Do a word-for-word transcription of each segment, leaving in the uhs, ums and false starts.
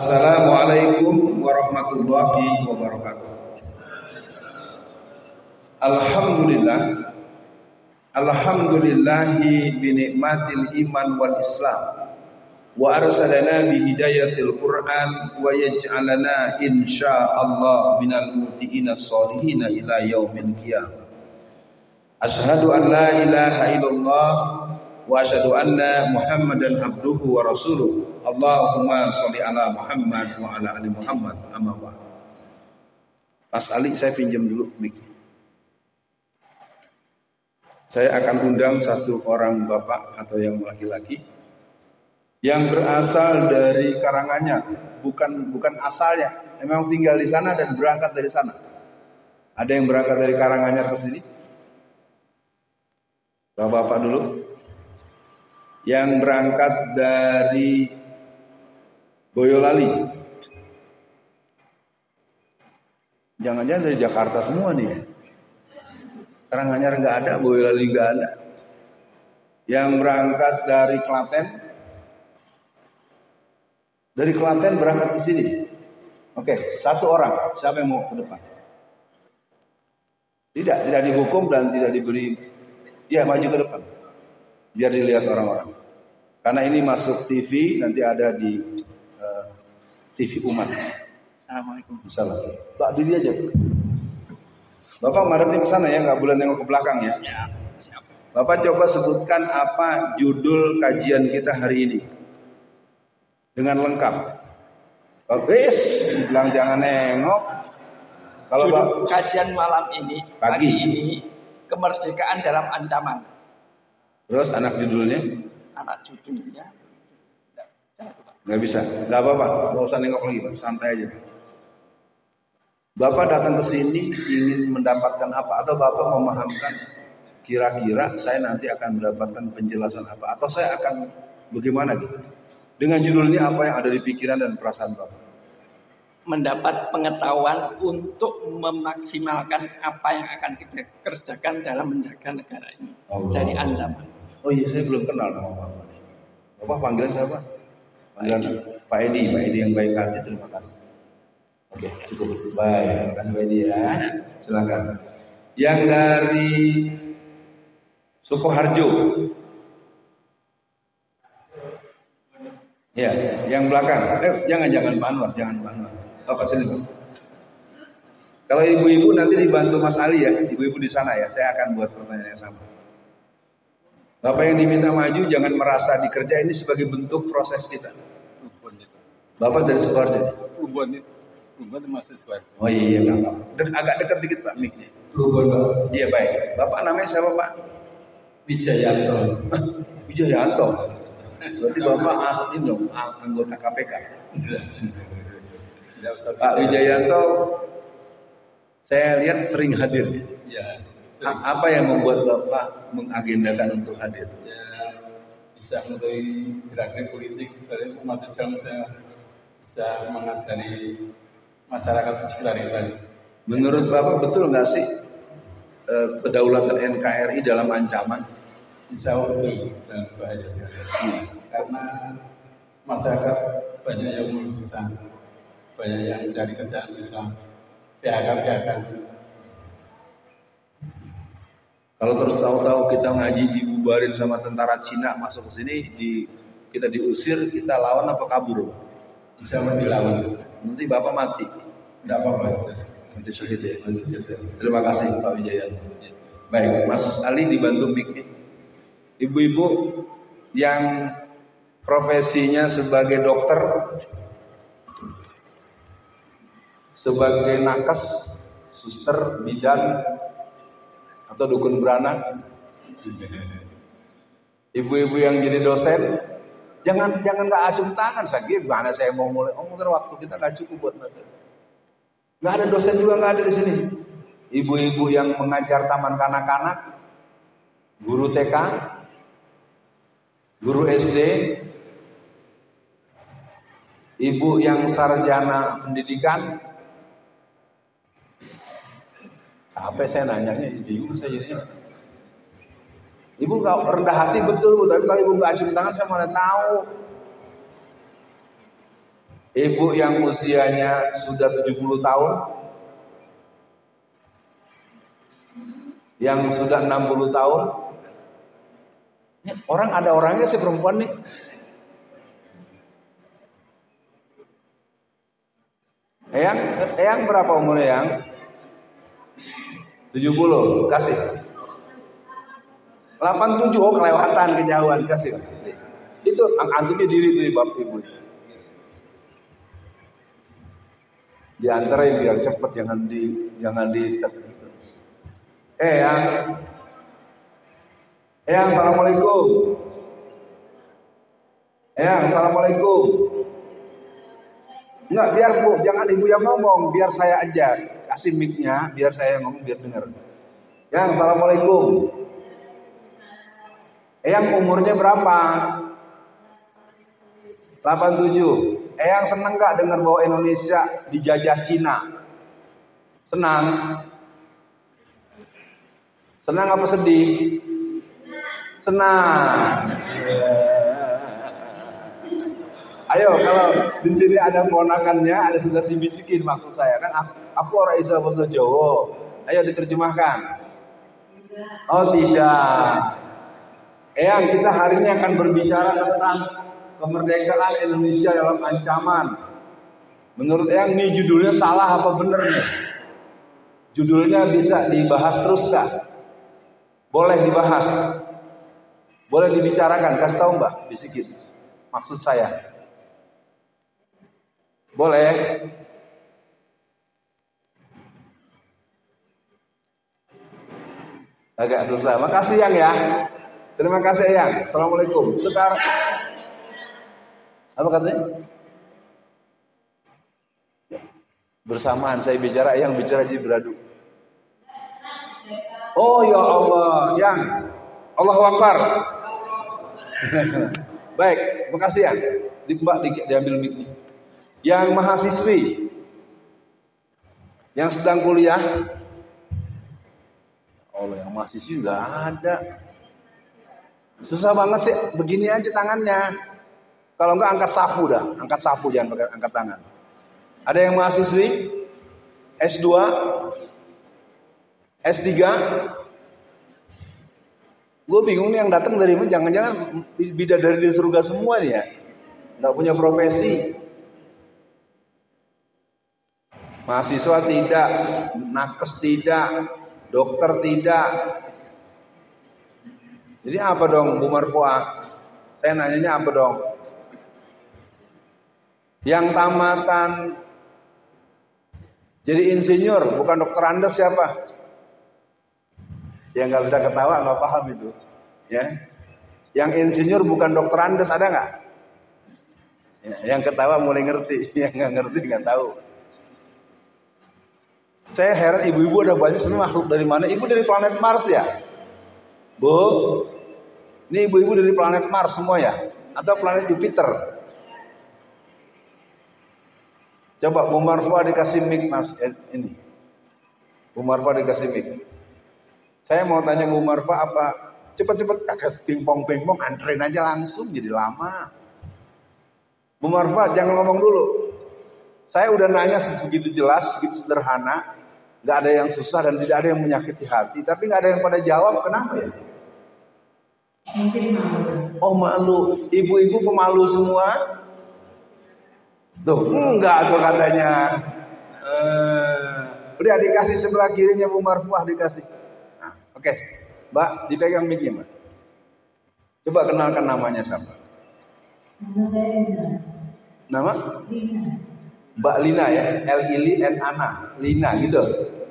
Assalamualaikum warahmatullahi wabarakatuh. Alhamdulillah Alhamdulillahi binikmatil iman wal islam wa arsalana bi hidayatil Qur'an wa yaj'alana insyaallah minal mutiina sholihin ila yaumil qiyamah. Asyhadu an la ilaha illallah wa asyhadu anna Muhammadan abduhu wa rasuluh. Allahumma sholli ala Muhammad wa ala ali Muhammad amma ba'd. Mas Ali, saya pinjam dulu mic. Saya akan undang satu orang bapak atau yang laki-laki yang berasal dari Karanganyar, bukan bukan asalnya, memang tinggal di sana dan berangkat dari sana. Ada yang berangkat dari Karanganyar ke sini? Bapak-bapak dulu. Yang berangkat dari Boyolali. Jangan-jangan dari Jakarta semua nih ya. Karanganyar nggak ada, Boyolali nggak ada. Yang berangkat dari Klaten, dari Klaten berangkat ke sini. Oke, satu orang. Siapa yang mau ke depan? Tidak, tidak dihukum dan tidak diberi. Ya, maju ke depan. Biar dilihat orang-orang. Karena ini masuk T V, nanti ada di uh, T V umat. Assalamualaikum. Assalamualaikum. Pak, diri aja. Bapak madepnya ke sana ya, nggak boleh nengok ke belakang ya. Ya, siap. Bapak coba sebutkan apa judul kajian kita hari ini dengan lengkap. Wis, bilang jangan nengok. Kalau Judul Bapak kajian malam ini, pagi. pagi ini, kemerdekaan dalam ancaman. Terus anak judulnya Anak judulnya nggak bisa, nggak apa-apa, nggak usah nengok lagi Pak, santai aja Pak. Bapak datang ke sini ingin mendapatkan apa, atau Bapak memahamkan kira-kira saya nanti akan mendapatkan penjelasan apa, atau saya akan bagaimana gitu. Dengan judul ini apa yang ada di pikiran dan perasaan Bapak? Mendapat pengetahuan untuk memaksimalkan apa yang akan kita kerjakan dalam menjaga negara ini Allah. Dari ancaman. Oh iya, saya belum kenal nama Bapak. Bapak panggilan siapa? Panggilan Pak Edi, Pak Edi yang baik hati, terima kasih. Oke, cukup. Baik, terima kasih Pak Edi ya. Silakan. Yang dari Sukoharjo. Ya, yang belakang. Eh, jangan jangan Pak Anwar, jangan Pak Anwar. Bapak sini Pak. Kalau ibu-ibu nanti dibantu Mas Ali ya, ibu-ibu di sana ya. Saya akan buat pertanyaan yang sama. Bapak yang diminta maju jangan merasa dikerja, ini sebagai bentuk proses kita. Bapak dari Sukoharjo. Plumbon itu, Plumbon masih Sukoharjo. Oh iya, enggak apa-apa. De- agak dekat dikit Pak mic-nya. Plumbon Pak. Iya baik. Bapak namanya siapa Pak? Wijayanto. Wijayanto. Berarti Bapak ahli dong, anggota K P K. Ya, Ustaz Pak Wijayanto, saya lihat sering hadir. Ya, A- apa yang membuat Bapak mengagendakan untuk hadir? ya bisa melalui gerakan politik dari umat Islam, saya bisa mengajari masyarakat di sekitar kita. Menurut Bapak betul nggak sih eh, kedaulatan N K R I dalam ancaman? Insya Allah betul dan bahaya sekali. Hmm. Karena masyarakat banyak yang susah, banyak yang cari kerjaan susah, P H K P H K. Kalau terus tahu-tahu kita ngaji dibubarin sama tentara Cina masuk ke sini, di, kita diusir, kita lawan apa kabur? Bisa dilawan. Nanti Bapak mati. Tidak apa-apa. Nanti syahid ya. Terima kasih Pak Wijaya. Baik, Mas Ali dibantu mic. Ibu-ibu yang profesinya sebagai dokter, sebagai nakes, suster, bidan, atau dukun beranak, ibu-ibu yang jadi dosen, jangan jangan nggak acung tangan sakit. Mana saya mau mulai? Oh, mungkin waktu kita nggak cukup buat materi. Nggak ada dosen juga nggak ada di sini. Ibu-ibu yang mengajar taman kanak-kanak, guru T K, guru S D, ibu yang sarjana pendidikan. Capek saya nanyanya, bingung saya jadinya. Ibu nggak rendah hati betul Bu, tapi kalau ibu nggak acung tangan saya mana tahu. Ibu yang usianya sudah tujuh puluh tahun, yang sudah enam puluh tahun. Ini orang ada orangnya sih perempuan nih. Eyang, Eyang berapa umurnya Eyang? tujuh puluh, kasih. delapan puluh tujuh, oh kelewatan, kejauhan, kasih. Itu antumnya diri tuh ibu ibu. Diantarin biar cepet, jangan di jangan di gitu. Eh yang eh yang assalamualaikum. Eh yang assalamualaikum. Enggak, biar bu, jangan ibu yang ngomong, biar saya aja kasih mic-nya, biar saya yang ngomong biar dengar. Yang assalamualaikum. Eh yang umurnya berapa? delapan puluh tujuh. Eyang senang gak dengar bahwa Indonesia dijajah Cina? Senang? Senang apa sedih? Senang. Ayo, kalau di sini ada ponakannya, ada sudah dibisikin maksud saya kan? Aku, aku orang Isa bahasa Jawa. Ayo diterjemahkan. Oh tidak. Eyang, kita hari ini akan berbicara tentang kemerdekaan Indonesia dalam ancaman. Menurut Eyang ini judulnya salah apa bener nih? Judulnya bisa dibahas terus kah? Boleh dibahas? Boleh dibicarakan? Kasih tahu Mbak, bisikin. Maksud saya. Boleh? Agak susah. Makasih Yang ya. Terima kasih Yang. Assalamualaikum. Sekarang apa katanya? Bersamaan saya bicara, yang bicara jadi beradu. Oh ya Allah, Yang Allahu Akbar. Baik, makasih ya. Di, Mbak di, diambil mic. Yang mahasiswi yang sedang kuliah. Allah, yang mahasiswi nggak ada. Susah banget sih, begini aja tangannya. Kalau enggak angkat sapu dah, angkat sapu jangan pakai angkat tangan. Ada yang mahasiswi S dua, S tiga. Gue bingung nih yang datang dari mana, jangan-jangan bidadari di surga semua nih ya. Enggak punya profesi. Mahasiswa tidak, nakes tidak, dokter tidak. Jadi apa dong Bu Marfuah? Saya nanyanya apa dong? Yang tamatan jadi insinyur, bukan dokter Andes siapa? Yang nggak bisa ketawa nggak paham itu, ya. Yang insinyur bukan dokter Andes ada nggak? Ya, yang ketawa mulai ngerti, yang nggak ngerti nggak tahu. Saya heran ibu-ibu ada banyak sebenarnya makhluk dari mana? Ibu dari planet Mars ya, Bu? Ini ibu-ibu dari planet Mars semua ya? Atau planet Jupiter? Coba Bu Marfuah dikasih mic mas ini. Bu Marfuah dikasih mic. Saya mau tanya Bu Marfuah apa? Cepet-cepet kakak pingpong pingpong anterin aja langsung jadi lama. Bu Marfuah jangan ngomong dulu. Saya udah nanya segitu jelas, segitu sederhana, nggak ada yang susah dan tidak ada yang menyakiti hati. Tapi nggak ada yang pada jawab, kenapa ya? Mungkin malu. Oh malu, ibu-ibu pemalu semua. Tuh, enggak tuh katanya. Uh, udah dikasih sebelah kirinya Bu Marfuah dikasih. Nah, oke, okay. Mbak dipegang mic-nya Mbak. Coba kenalkan namanya siapa? Nama saya Lina. Nama? Lina. Mbak Lina ya, L I L I N Ana, Lina gitu.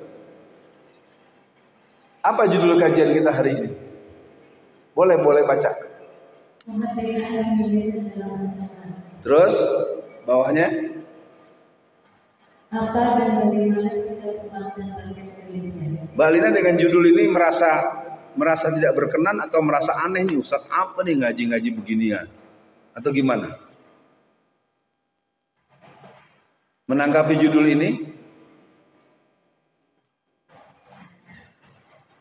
Apa judul kajian kita hari ini? Boleh boleh baca. Kemerdekaan Indonesia dalam ancaman. Terus bawahnya? Apa dan bagaimana sikap bangsa dan Indonesia? Mbak Lina dengan judul ini merasa merasa tidak berkenan atau merasa aneh nih, Ustaz apa nih ngaji-ngaji beginian? Atau gimana? Menanggapi judul ini?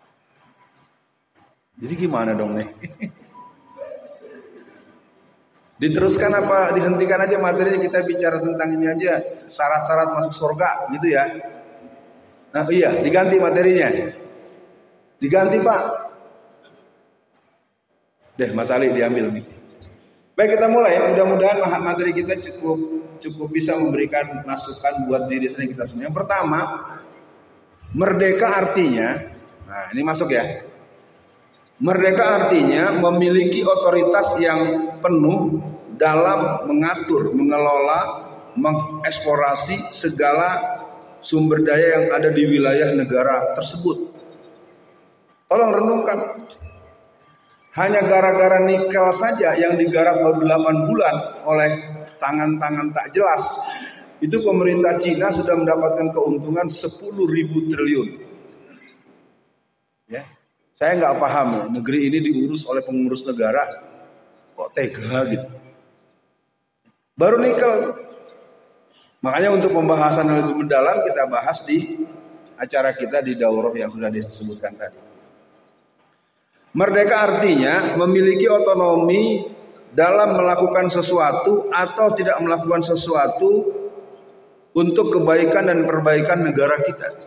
Jadi gimana dong nih? Diteruskan apa dihentikan aja materinya, kita bicara tentang ini aja, syarat-syarat masuk surga gitu ya. Nah iya, diganti materinya. Diganti Pak. Deh Mas Ali diambil nih. Baik, kita mulai. Mudah-mudahan materi kita cukup cukup bisa memberikan masukan buat diri sendiri kita semua. Yang pertama, merdeka artinya, nah ini masuk ya. Merdeka artinya memiliki otoritas yang penuh dalam mengatur, mengelola, mengeksplorasi segala sumber daya yang ada di wilayah negara tersebut. Tolong renungkan. Hanya gara-gara nikel saja yang digarap baru delapan bulan oleh tangan-tangan tak jelas, itu pemerintah Cina sudah mendapatkan keuntungan sepuluh ribu triliun. Ya. Saya nggak paham ya, negeri ini diurus oleh pengurus negara kok tega gitu. Baru nikel. Makanya untuk pembahasan yang lebih mendalam kita bahas di acara kita di daurah yang sudah disebutkan tadi. Merdeka artinya memiliki otonomi dalam melakukan sesuatu atau tidak melakukan sesuatu untuk kebaikan dan perbaikan negara kita.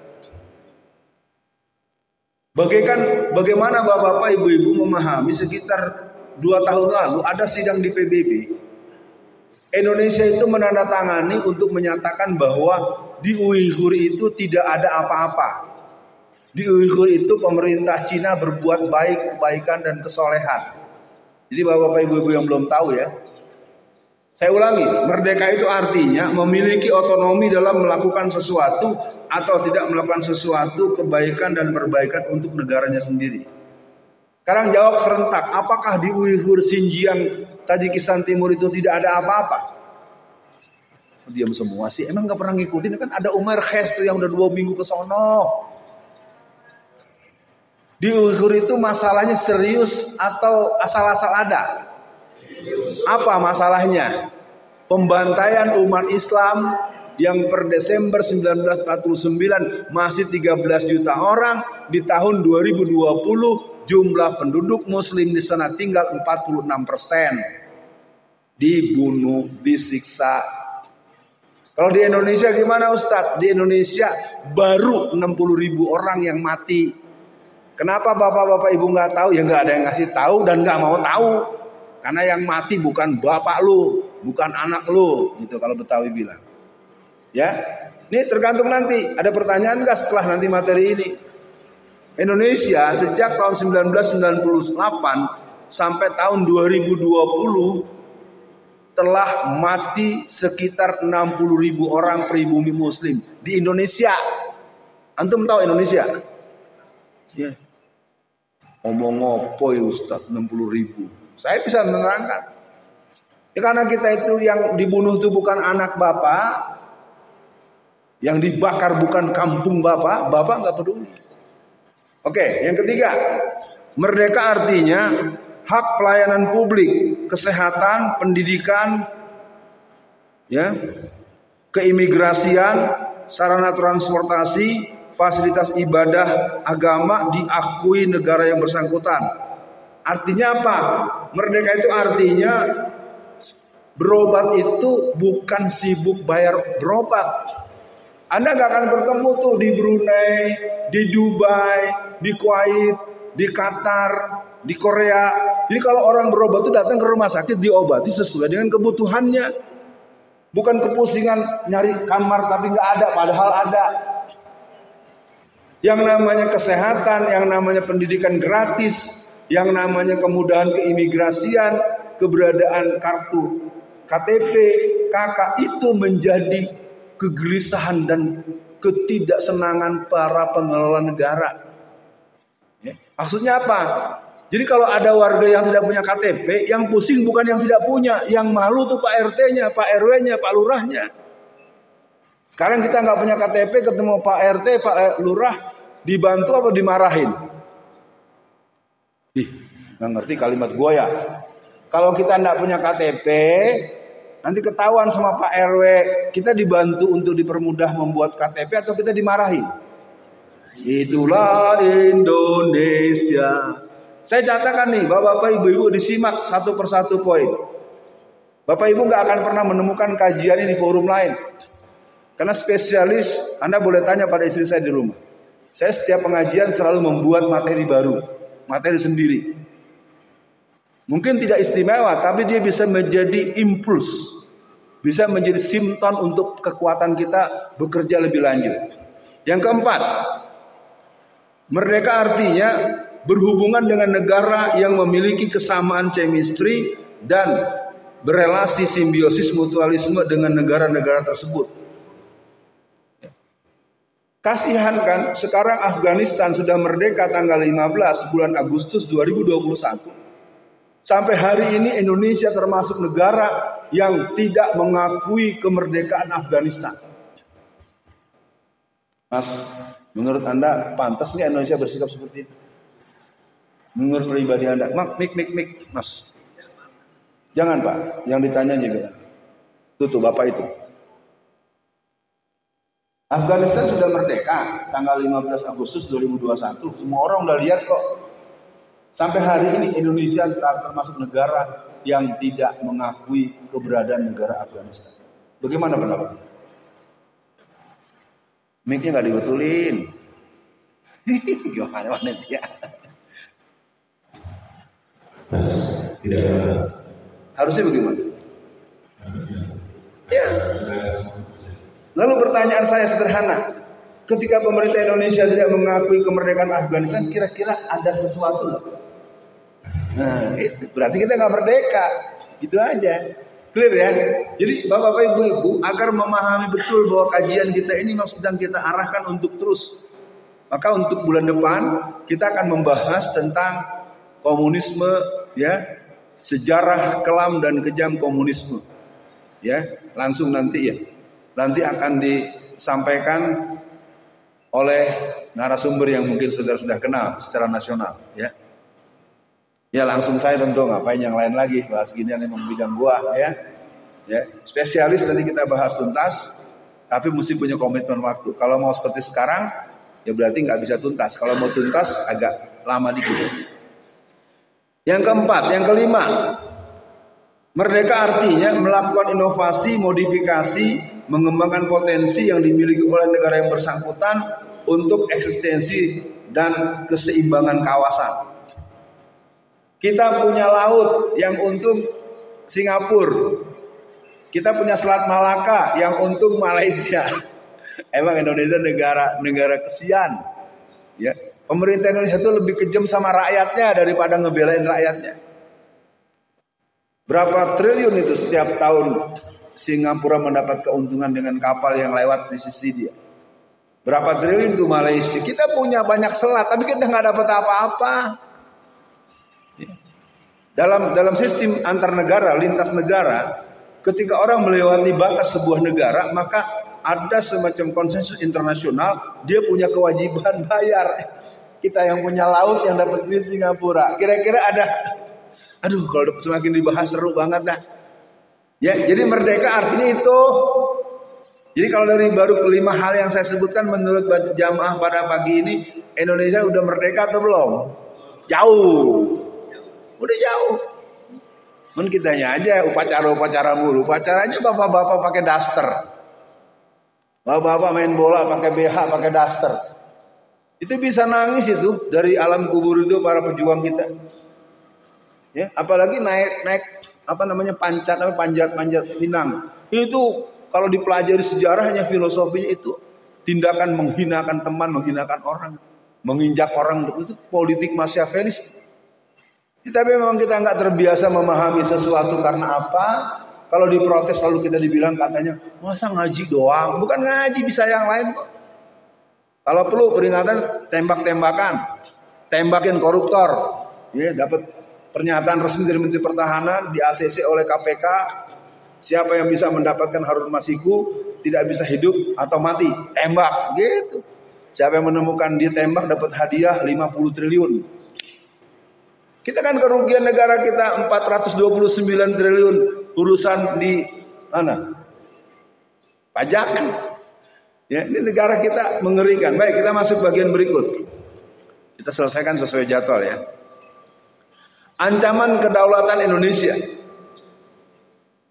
Bagaikan bagaimana bapak-bapak, ibu-ibu memahami sekitar dua tahun lalu ada sidang di P B B. Indonesia itu menandatangani untuk menyatakan bahwa di Uighur itu tidak ada apa-apa. Di Uighur itu pemerintah Cina berbuat baik, kebaikan dan kesolehan. Jadi bapak-bapak, ibu-ibu yang belum tahu ya. Saya ulangi, merdeka itu artinya memiliki otonomi dalam melakukan sesuatu atau tidak melakukan sesuatu kebaikan dan perbaikan untuk negaranya sendiri. Sekarang jawab serentak, apakah di Uighur, Xinjiang, Tajikistan Timur itu tidak ada apa-apa? Diam semua sih, emang gak pernah ngikutin, kan ada Umar Khes tuh yang udah dua minggu ke sono. Di Uighur itu masalahnya serius atau asal-asal ada? Apa masalahnya? Pembantaian umat Islam yang per Desember seribu sembilan ratus empat puluh sembilan masih tiga belas juta orang, di tahun dua ribu dua puluh jumlah penduduk muslim di sana tinggal empat puluh enam persen. Dibunuh, disiksa. Kalau di Indonesia gimana Ustadz? Di Indonesia baru enam puluh ribu orang yang mati. Kenapa bapak-bapak ibu nggak tahu? Ya nggak ada yang ngasih tahu dan nggak mau tahu. Karena yang mati bukan bapak lu, bukan anak lu, gitu kalau Betawi bilang. Ya, ini tergantung nanti. Ada pertanyaan nggak setelah nanti materi ini? Indonesia sejak tahun seribu sembilan ratus sembilan puluh delapan sampai tahun dua ribu dua puluh telah mati sekitar enam puluh ribu orang pribumi Muslim di Indonesia. Antum tahu Indonesia? Ya. Omong ngopo ya Ustaz, enam puluh ribu. Saya bisa menerangkan. Ya karena kita itu yang dibunuh itu bukan anak bapak, yang dibakar bukan kampung bapak, bapak nggak peduli. Oke, yang ketiga, merdeka artinya hak pelayanan publik, kesehatan, pendidikan, ya, keimigrasian, sarana transportasi, fasilitas ibadah agama diakui negara yang bersangkutan. Artinya apa? Merdeka itu artinya berobat itu bukan sibuk bayar berobat. Anda gak akan bertemu tuh di Brunei, di Dubai, di Kuwait, di Qatar, di Korea. Jadi kalau orang berobat itu datang ke rumah sakit diobati sesuai dengan kebutuhannya. Bukan kepusingan nyari kamar tapi gak ada, padahal ada. Yang namanya kesehatan, yang namanya pendidikan gratis, yang namanya kemudahan keimigrasian, keberadaan kartu K T P, K K itu menjadi kegelisahan dan ketidaksenangan para pengelola negara. Ya, maksudnya apa? Jadi kalau ada warga yang tidak punya K T P, yang pusing bukan yang tidak punya, yang malu tuh Pak R T-nya, Pak R W-nya, Pak Lurahnya. Sekarang kita nggak punya K T P, ketemu Pak R T, Pak Lurah, dibantu apa dimarahin? Ih, nggak ngerti kalimat gue ya. Kalau kita nggak punya K T P, nanti ketahuan sama Pak R W, kita dibantu untuk dipermudah membuat K T P atau kita dimarahi? Itulah Indonesia. Saya catatkan nih, bapak-bapak, ibu-ibu disimak satu persatu poin. Bapak Ibu nggak akan pernah menemukan kajian ini di forum lain. Karena spesialis, Anda boleh tanya pada istri saya di rumah. Saya setiap pengajian selalu membuat materi baru, materi sendiri. Mungkin tidak istimewa, tapi dia bisa menjadi impuls, bisa menjadi simptom untuk kekuatan kita bekerja lebih lanjut. Yang keempat, merdeka artinya berhubungan dengan negara yang memiliki kesamaan chemistry dan berelasi simbiosis mutualisme dengan negara-negara tersebut. Kasihan kan, sekarang Afghanistan sudah merdeka tanggal lima belas bulan Agustus dua ribu dua puluh satu. Sampai hari ini Indonesia termasuk negara yang tidak mengakui kemerdekaan Afghanistan. Mas, menurut Anda pantas nggak Indonesia bersikap seperti itu? Menurut pribadi Anda, mak, mik, mik, mik, Mas. Jangan Pak, yang ditanya juga. Tuh tuh Bapak itu. Afghanistan sudah merdeka tanggal lima belas Agustus dua ribu dua puluh satu. Semua orang udah lihat kok. Sampai hari ini Indonesia termasuk negara yang tidak mengakui keberadaan negara Afghanistan. Bagaimana pendapat Anda? Mic-nya nggak dibetulin. Gimana mana dia? Tidak jelas. Harusnya bagaimana? Ya. Lalu pertanyaan saya sederhana. Ketika pemerintah Indonesia tidak mengakui kemerdekaan Afghanistan, kira-kira ada sesuatu nggak? Nah, itu berarti kita nggak merdeka. Gitu aja. Clear ya? Jadi Bapak-Bapak Ibu-Ibu, agar memahami betul bahwa kajian kita ini memang sedang kita arahkan untuk terus. Maka untuk bulan depan kita akan membahas tentang komunisme, ya, sejarah kelam dan kejam komunisme. Ya, langsung nanti ya. Nanti akan disampaikan oleh narasumber yang mungkin saudara sudah kenal secara nasional, ya. Ya langsung saya tentu, ngapain yang lain lagi, bahas ginian emang bidang gua, ya. Ya, spesialis nanti kita bahas tuntas, tapi mesti punya komitmen waktu. Kalau mau seperti sekarang, ya berarti nggak bisa tuntas. Kalau mau tuntas agak lama dikit. Yang keempat, yang kelima, merdeka artinya melakukan inovasi, modifikasi, mengembangkan potensi yang dimiliki oleh negara yang bersangkutan untuk eksistensi dan keseimbangan kawasan. Kita punya laut yang untung Singapura. Kita punya Selat Malaka yang untung Malaysia. Emang Indonesia negara negara kesian. Ya, pemerintah Indonesia itu lebih kejam sama rakyatnya daripada ngebelain rakyatnya. Berapa triliun itu setiap tahun Singapura mendapat keuntungan dengan kapal yang lewat di sisi dia. Berapa triliun itu Malaysia. Kita punya banyak selat, tapi kita nggak dapat apa-apa. Dalam dalam sistem antar negara, lintas negara, ketika orang melewati batas sebuah negara, maka ada semacam konsensus internasional, dia punya kewajiban bayar. Kita yang punya laut yang dapat duit Singapura. Kira-kira ada, aduh kalau semakin dibahas seru banget dah. Ya, jadi merdeka artinya itu. Jadi kalau dari baru kelima hal yang saya sebutkan menurut jamaah pada pagi ini, Indonesia udah merdeka atau belum? Jauh. Udah jauh. Men kitanya aja upacara-upacara mulu. Upacaranya bapak-bapak pakai daster. Bapak-bapak main bola pakai B H, pakai daster. Itu bisa nangis itu dari alam kubur itu para pejuang kita. Ya, apalagi naik naik apa namanya pancat apa panjat-panjat pinang. Itu kalau dipelajari sejarahnya, filosofinya itu tindakan menghinakan teman, menghinakan orang, menginjak orang, itu politik Machiavellis. Tapi memang kita nggak terbiasa memahami sesuatu karena apa? Kalau diprotes lalu kita dibilang katanya, masa ngaji doang? Bukan ngaji, bisa yang lain kok. Kalau perlu peringatan tembak-tembakan, tembakin koruptor, ya dapat pernyataan resmi dari Menteri Pertahanan, di A C C oleh K P K. Siapa yang bisa mendapatkan Harun Masiku tidak bisa hidup atau mati, tembak, gitu. Siapa yang menemukan dia tembak dapat hadiah lima puluh triliun. Kita kan kerugian negara kita empat ratus dua puluh sembilan triliun urusan di mana? Pajak. Ya, ini negara kita mengerikan. Baik, kita masuk bagian berikut. Kita selesaikan sesuai jadwal ya. Ancaman kedaulatan Indonesia.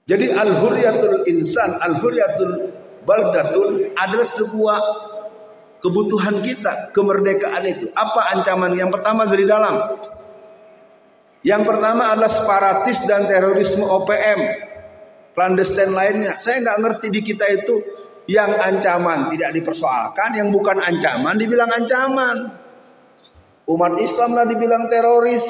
Jadi al-hurriyatul insan, al-hurriyatul baldatul adalah sebuah kebutuhan kita, kemerdekaan itu. Apa ancaman? Yang pertama dari dalam. Yang pertama adalah separatis dan terorisme O P M, clandestine lainnya. Saya nggak ngerti di kita itu yang ancaman tidak dipersoalkan, yang bukan ancaman dibilang ancaman. Umat Islam lah dibilang teroris.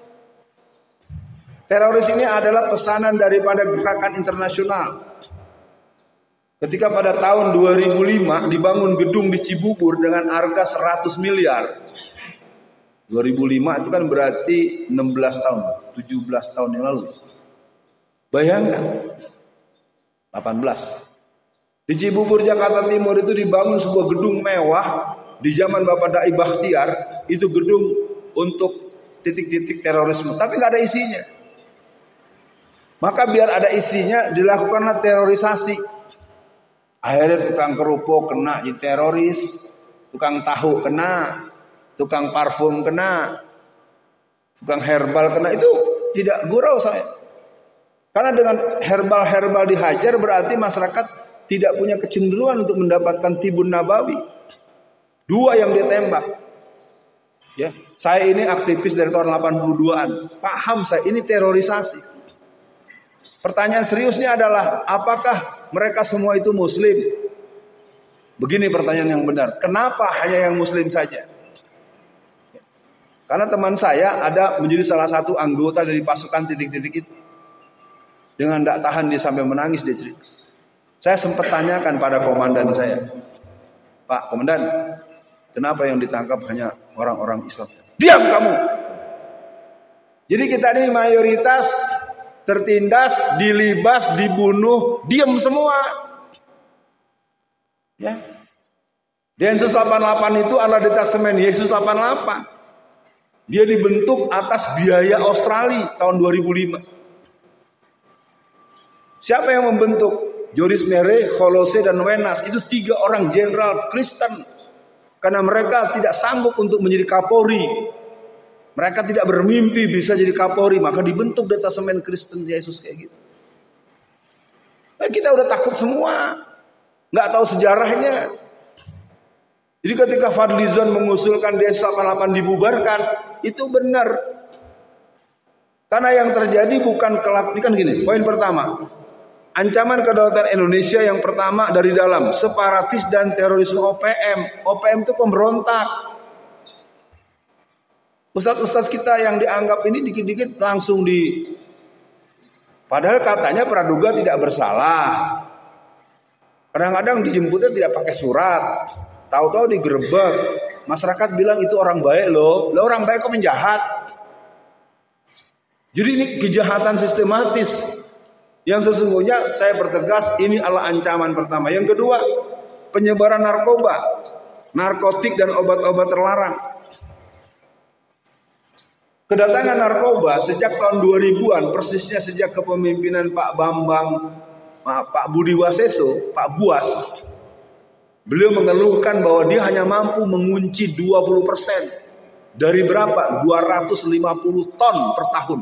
Teroris ini adalah pesanan daripada gerakan internasional. Ketika pada tahun dua ribu lima dibangun gedung di Cibubur dengan harga seratus miliar. dua ribu lima itu kan berarti enam belas tahun, tujuh belas tahun yang lalu. Bayangkan, delapan belas. Di Cibubur, Jakarta Timur itu dibangun sebuah gedung mewah di zaman Bapak Dai Bakhtiar. Itu gedung untuk titik-titik terorisme, tapi nggak ada isinya. Maka biar ada isinya dilakukanlah terorisasi. Akhirnya tukang kerupuk kena jadi teroris, tukang tahu kena, tukang parfum kena, tukang herbal kena. Itu tidak gurau saya. Karena dengan herbal-herbal dihajar berarti masyarakat tidak punya kecenderungan untuk mendapatkan tibun nabawi. Dua yang ditembak. Ya, saya ini aktivis dari tahun delapan puluh dua-an. Paham saya ini terorisasi. Pertanyaan seriusnya adalah apakah mereka semua itu muslim? Begini pertanyaan yang benar. Kenapa hanya yang muslim saja? Karena teman saya ada menjadi salah satu anggota dari pasukan titik-titik itu. Dengan tidak tahan dia sampai menangis dia cerita. Saya sempat tanyakan pada komandan saya, Pak Komandan, kenapa yang ditangkap hanya orang-orang Islam? Diam kamu! Jadi kita ini mayoritas tertindas, dilibas, dibunuh, diam semua. Ya. Densus delapan puluh delapan itu adalah detasemen Yesus delapan puluh delapan. Dia dibentuk atas biaya Australia tahun dua ribu lima. Siapa yang membentuk? Joris Mere, Kolose, dan Wenas. Itu tiga orang jenderal Kristen. Karena mereka tidak sanggup untuk menjadi Kapolri. Mereka tidak bermimpi bisa jadi Kapolri. Maka dibentuk detasemen Kristen Yesus kayak gitu. Nah, kita udah takut semua. Nggak tahu sejarahnya. Jadi ketika Fadlizon mengusulkan Densus delapan puluh delapan dibubarkan, itu benar. Karena yang terjadi bukan kelak. Ini kan gini, poin pertama. Ancaman kedaulatan Indonesia yang pertama dari dalam, separatis dan terorisme O P M. O P M itu pemberontak. Ustadz-ustadz kita yang dianggap ini dikit-dikit langsung di... Padahal katanya praduga tidak bersalah. Kadang-kadang dijemputnya tidak pakai surat. Tahu-tahu digerebek. Masyarakat bilang itu orang baik loh. Loh orang baik kok menjahat? Jadi ini kejahatan sistematis. Yang sesungguhnya saya pertegas ini adalah ancaman pertama. Yang kedua, penyebaran narkoba, narkotik dan obat-obat terlarang. Kedatangan narkoba sejak tahun dua ribuan, persisnya sejak kepemimpinan Pak Bambang, Pak Budi Waseso, Pak Buas. Beliau mengeluhkan bahwa dia hanya mampu mengunci dua puluh persen. Dari berapa? dua ratus lima puluh ton per tahun.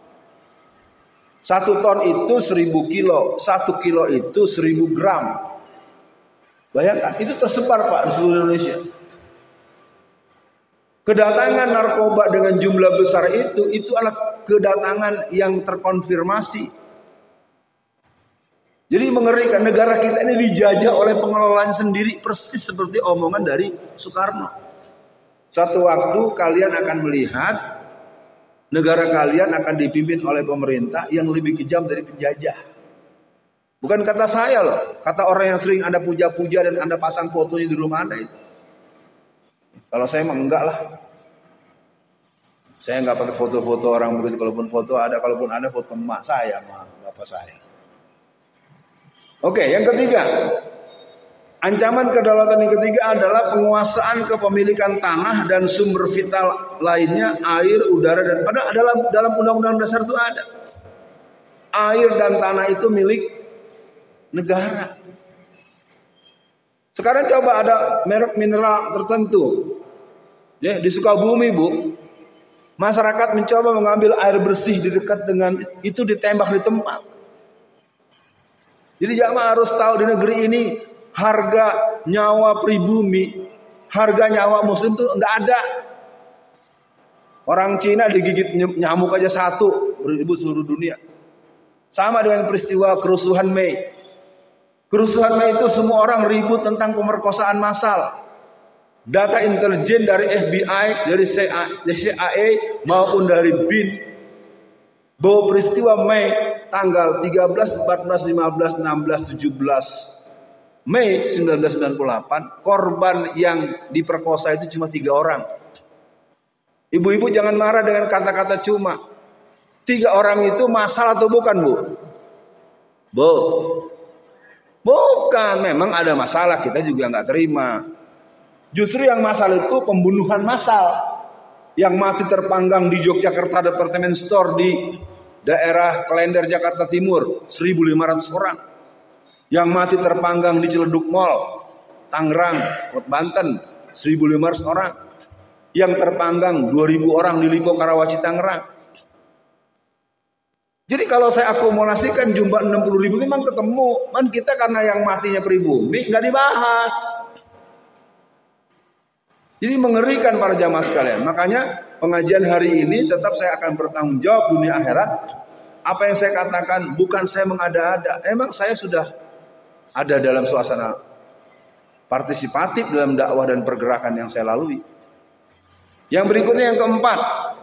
Satu ton itu seribu kilo, satu kilo itu seribu gram. Bayangkan, itu tersebar Pak di seluruh Indonesia. Kedatangan narkoba dengan jumlah besar itu, itu adalah kedatangan yang terkonfirmasi. Jadi mengerikan, negara kita ini dijajah oleh pengelolanya sendiri, persis seperti omongan dari Soekarno. Satu waktu kalian akan melihat negara kalian akan dipimpin oleh pemerintah yang lebih kejam dari penjajah. Bukan kata saya loh, kata orang yang sering Anda puja-puja dan Anda pasang fotonya di rumah Anda itu. Kalau saya emang enggak lah. Saya enggak pakai foto-foto orang begitu. Kalaupun foto ada, kalaupun ada foto emak saya sama bapak saya. Oke, yang ketiga. Ancaman kedaulatan yang ketiga adalah penguasaan kepemilikan tanah dan sumber vital lainnya, air, udara, dan pada dalam dalam undang-undang dasar itu ada. Air dan tanah itu milik negara. Sekarang coba ada merek mineral tertentu. Ya, di Sukabumi, Bu. Masyarakat mencoba mengambil air bersih di dekat dengan itu, ditembak di tempat. Jadi jamaah harus tahu di negeri ini harga nyawa pribumi, harga nyawa muslim itu enggak ada. Orang Cina digigit nyamuk aja satu, ribut seluruh dunia. Sama dengan peristiwa kerusuhan Mei. Kerusuhan Mei itu semua orang ribut tentang pemerkosaan massal. Data intelijen dari F B I, dari C I A maupun dari B I N bahwa peristiwa Mei tanggal tiga belas, empat belas, lima belas, enam belas, tujuh belas Mei seribu sembilan ratus sembilan puluh delapan korban yang diperkosa itu cuma tiga orang. Ibu-ibu jangan marah dengan kata-kata cuma. Tiga orang itu masalah atau bukan, Bu? Bu, bukan. Memang ada masalah, kita juga nggak terima. Justru yang masalah itu pembunuhan massal. Yang mati terpanggang di Yogyakarta Department Store di daerah Klender Jakarta Timur seribu lima ratus orang. Yang mati terpanggang di Ciledug Mall Tangerang, Banten seribu lima ratus orang. Yang terpanggang dua ribu orang di Lipo Karawaci Tangerang. Jadi kalau saya akumulasikan jumlah enam puluh ribu memang ketemu. Man kita karena yang matinya pribumi nggak dibahas. Jadi mengerikan para jamaah sekalian. Makanya pengajian hari ini tetap saya akan bertanggung jawab dunia akhirat. Apa yang saya katakan bukan saya mengada-ada. Emang saya sudah ada dalam suasana partisipatif dalam dakwah dan pergerakan yang saya lalui. Yang berikutnya yang keempat,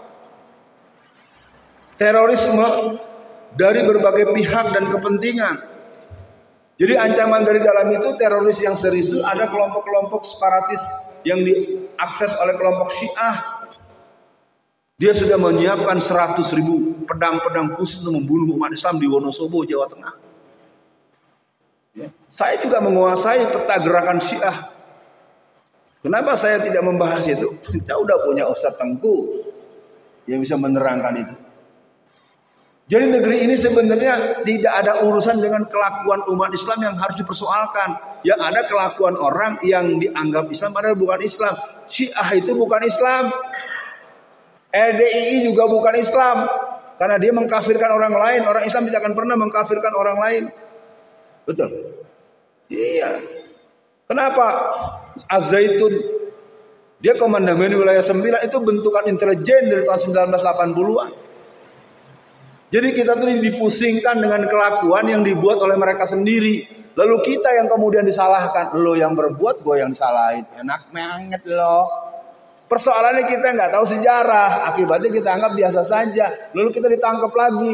terorisme dari berbagai pihak dan kepentingan. Jadi ancaman dari dalam itu teroris yang serius itu ada kelompok-kelompok separatis yang diakses oleh kelompok Syiah. Dia sudah menyiapkan seratus ribu pedang-pedang khusus untuk membunuh umat Islam di Wonosobo, Jawa Tengah. Ya. Saya juga menguasai peta gerakan Syiah. Kenapa saya tidak membahas itu? Kita udah punya Ustadz Tengku yang bisa menerangkan itu. Jadi negeri ini sebenarnya tidak ada urusan dengan kelakuan umat Islam yang harus dipersoalkan. Yang ada kelakuan orang yang dianggap Islam padahal bukan Islam. Syiah itu bukan Islam. L D I I juga bukan Islam. Karena dia mengkafirkan orang lain. Orang Islam tidak akan pernah mengkafirkan orang lain. Betul? Iya. Kenapa? Az-Zaitun, dia komandan wilayah sembilan itu bentukan intelijen dari tahun seribu sembilan ratus delapan puluhan. Jadi kita tuh dipusingkan dengan kelakuan yang dibuat oleh mereka sendiri. Lalu kita yang kemudian disalahkan. Lo yang berbuat, gue yang disalahin. Enak banget lo. Persoalannya kita nggak tahu sejarah. Akibatnya kita anggap biasa saja. Lalu kita ditangkap lagi.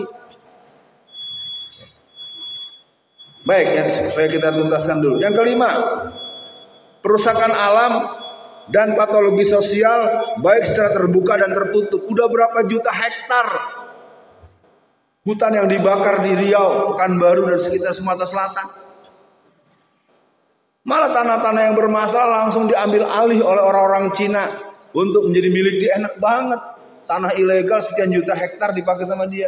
Baik, ya, supaya kita tuntaskan dulu. Yang kelima, perusakan alam dan patologi sosial baik secara terbuka dan tertutup. Udah berapa juta hektar hutan yang dibakar di Riau, Pekanbaru dan sekitar Sumatera Selatan. Malah tanah-tanah yang bermasalah langsung diambil alih oleh orang-orang Cina untuk menjadi milik dia. Enak banget. Tanah ilegal sekian juta hektar dipakai sama dia.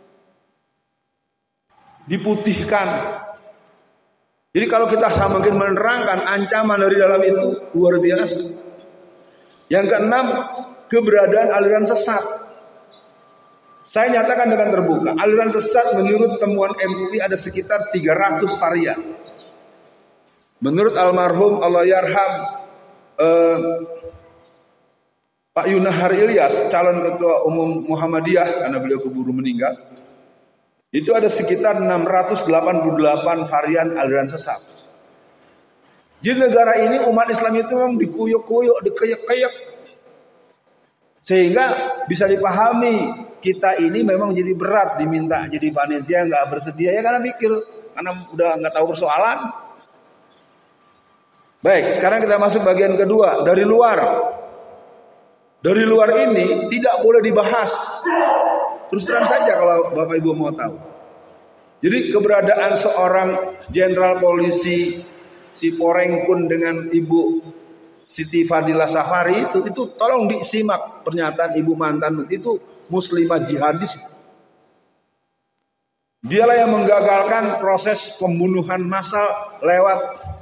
Diputihkan. Jadi kalau kita semakin menerangkan ancaman dari dalam itu luar biasa. Yang keenam, keberadaan aliran sesat. Saya nyatakan dengan terbuka, aliran sesat menurut temuan M U I ada sekitar tiga ratus varian. Menurut almarhum Allahyarham eh, Pak Yunahar Ilyas, calon ketua umum Muhammadiyah karena beliau keburu meninggal, itu ada sekitar enam ratus delapan puluh delapan varian aliran sesat. Di negara ini umat Islam itu memang dikuyuk-kuyuk, dikeyek-keyek. Sehingga bisa dipahami kita ini memang jadi berat diminta jadi panitia nggak bersedia ya karena mikir, karena udah nggak tahu persoalan. Baik, sekarang kita masuk bagian kedua, dari luar. Dari luar ini tidak boleh dibahas. Terus terang saja kalau Bapak Ibu mau tahu. Jadi keberadaan seorang jenderal polisi si Porengkun dengan Ibu Siti Fadila Safari itu itu tolong disimak pernyataan Ibu mantan itu muslimah jihadis. Dialah yang menggagalkan proses pembunuhan massal lewat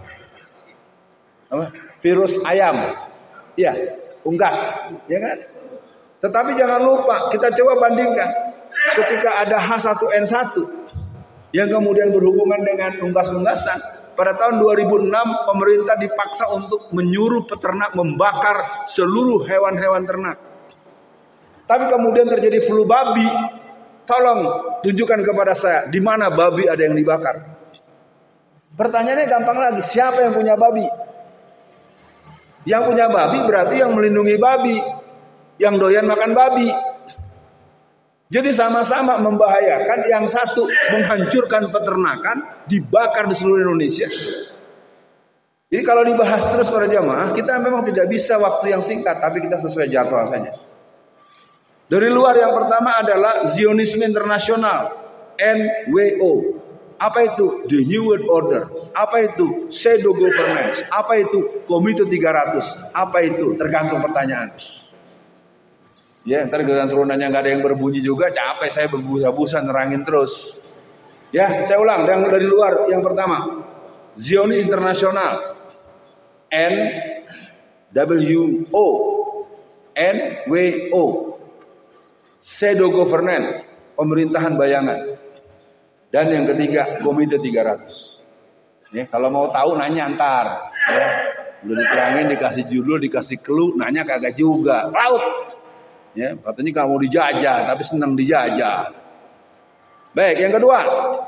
apa? Virus ayam. Ya, unggas, ya kan? Tetapi jangan lupa kita coba bandingkan ketika ada H satu N satu yang kemudian berhubungan dengan unggas-unggasan. Pada tahun dua ribu enam pemerintah dipaksa untuk menyuruh peternak membakar seluruh hewan-hewan ternak. Tapi kemudian terjadi flu babi. Tolong tunjukkan kepada saya di mana babi ada yang dibakar. Pertanyaannya gampang lagi, siapa yang punya babi? Yang punya babi berarti yang melindungi babi, yang doyan makan babi. Jadi sama-sama membahayakan. Yang satu menghancurkan peternakan, dibakar di seluruh Indonesia. Jadi kalau dibahas terus para jamaah, kita memang tidak bisa waktu yang singkat, tapi kita sesuai jadwal saja. Dari luar yang pertama adalah Zionisme Internasional, N W O. Apa itu? The New World Order. Apa itu? Shadow Governance. Apa itu? Komite tiga ratus. Apa itu? Tergantung pertanyaan. Ya, ntar giliran suruh nanya nggak ada yang berbunyi juga, capek saya berbusa-busa nerangin terus. Ya, saya ulang, yang dari luar yang pertama, Zionis Internasional, N W O, N W O, Shadow Governance, pemerintahan bayangan, dan yang ketiga Komite tiga ratus. Ya, kalau mau tahu nanya ntar. Ya, udah diterangin, dikasih judul, dikasih clue, nanya kagak juga, laut. Ya, katanya kamu dijajah, tapi senang dijajah. Baik, yang kedua,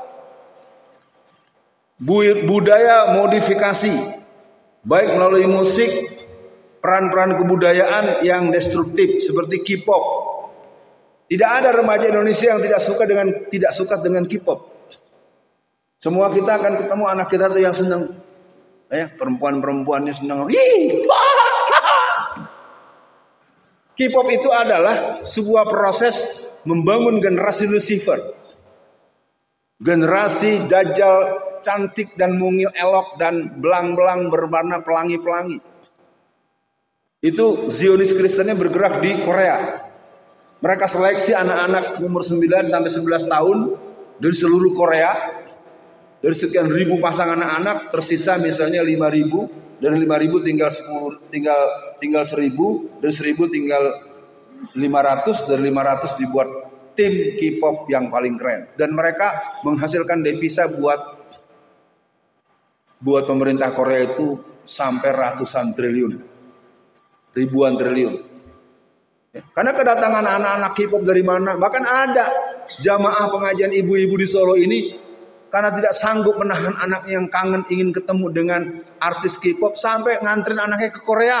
budaya modifikasi, baik melalui musik, peran-peran kebudayaan yang destruktif seperti K-pop. Tidak ada remaja Indonesia yang tidak suka dengan tidak suka dengan K-pop. Semua kita akan ketemu anak kita tuh yang senang, ya, perempuan-perempuannya senang. K-pop itu adalah sebuah proses membangun generasi Lucifer. Generasi Dajjal cantik dan mungil elok dan belang-belang berwarna pelangi-pelangi. Itu Zionis Kristennya bergerak di Korea. Mereka seleksi anak-anak umur sembilan sampai sebelas tahun dari seluruh Korea. Dari sekian ribu pasang anak-anak tersisa misalnya lima ribu. Dari lima ribu tinggal sepuluh, tinggal tinggal seribu, dari seribu tinggal lima ratus, dari lima ratus dibuat tim K-pop yang paling keren, dan mereka menghasilkan devisa buat buat pemerintah Korea itu sampai ratusan triliun, ribuan triliun. Karena kedatangan anak-anak K-pop dari mana, bahkan ada jamaah pengajian ibu-ibu di Solo ini karena tidak sanggup menahan anak yang kangen ingin ketemu dengan artis K-pop sampai nganterin anaknya ke Korea.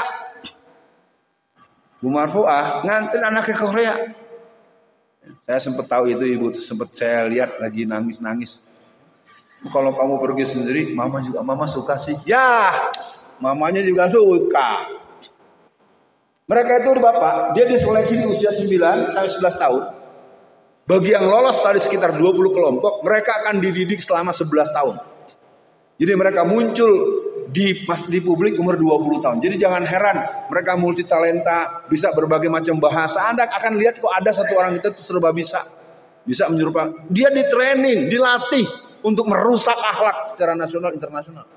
Bu Marfuah nganterin anaknya ke Korea. Saya sempat tahu itu ibu, sempat saya lihat lagi nangis-nangis. Kalau kamu pergi sendiri, mama juga, mama suka sih. Ya, mamanya juga suka. Mereka itu bapak, dia diseleksi di usia sembilan sampai sebelas tahun. Bagi yang lolos tadi sekitar dua puluh kelompok, mereka akan dididik selama sebelas tahun. Jadi mereka muncul di mas di publik umur dua puluh tahun. Jadi jangan heran, mereka multi talenta, bisa berbagai macam bahasa. Anda akan lihat kok ada satu orang itu serba bisa. Bisa menyerupai. Dia di training, dilatih untuk merusak akhlak secara nasional internasional.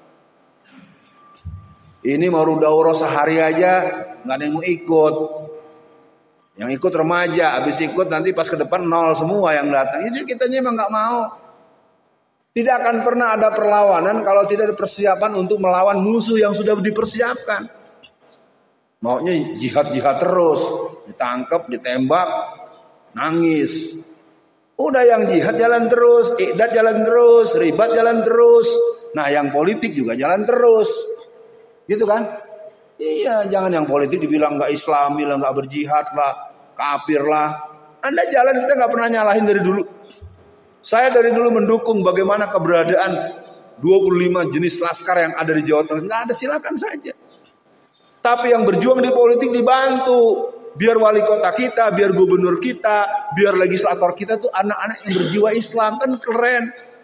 Ini mau daurah sehari aja nggak ada yang mau ikut. Yang ikut remaja, habis ikut nanti pas ke depan nol semua yang datang. Jadi kitanya emang nggak mau. Tidak akan pernah ada perlawanan kalau tidak ada persiapan untuk melawan musuh yang sudah dipersiapkan. Maunya jihad-jihad terus, ditangkap, ditembak, nangis. Udah yang jihad jalan terus, iqdad jalan terus, ribat jalan terus. Nah yang politik juga jalan terus. Gitu kan? Iya, jangan yang politik dibilang nggak Islami lah, nggak berjihad lah, kafir lah. Anda jalan, kita nggak pernah nyalahin dari dulu. Saya dari dulu mendukung bagaimana keberadaan dua puluh lima jenis laskar yang ada di Jawa Tengah. Nggak ada, silakan saja. Tapi yang berjuang di politik dibantu. Biar wali kota kita, biar gubernur kita, biar legislator kita tuh anak-anak yang berjiwa Islam, kan keren.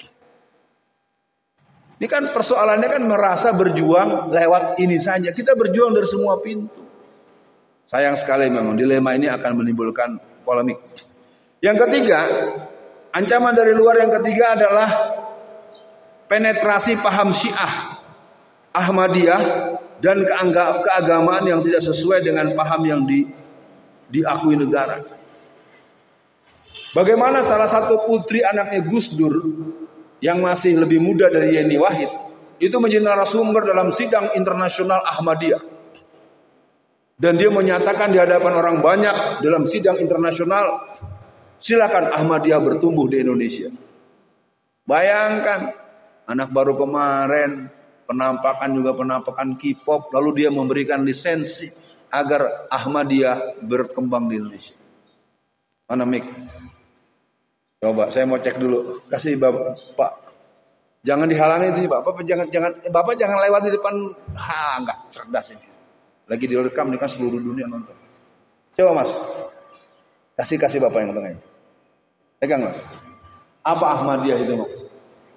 Ini kan persoalannya kan merasa berjuang lewat ini saja. Kita berjuang dari semua pintu. Sayang sekali memang dilema ini akan menimbulkan polemik. Yang ketiga, ancaman dari luar yang ketiga adalah penetrasi paham Syiah, Ahmadiyah, dan keagamaan yang tidak sesuai dengan paham yang di, diakui negara. Bagaimana salah satu putri anaknya Gus Dur yang masih lebih muda dari Yeni Wahid itu menjadi narasumber dalam sidang internasional Ahmadiyah. Dan dia menyatakan di hadapan orang banyak dalam sidang internasional, silakan Ahmadiyah bertumbuh di Indonesia. Bayangkan, anak baru kemarin penampakan juga penampakan K-pop, lalu dia memberikan lisensi agar Ahmadiyah berkembang di Indonesia. Mana mic? Coba saya mau cek dulu. Kasih Bapak, Pak. Jangan dihalangi itu, Bapak. Jangan jangan eh, Bapak jangan lewat di depan. Ha, enggak cerdas ini. Lagi direkam nih kan seluruh dunia nonton. Coba Mas. Kasih kasih Bapak yang tengah ini. Pegang Mas. Apa Ahmadiyah itu Mas?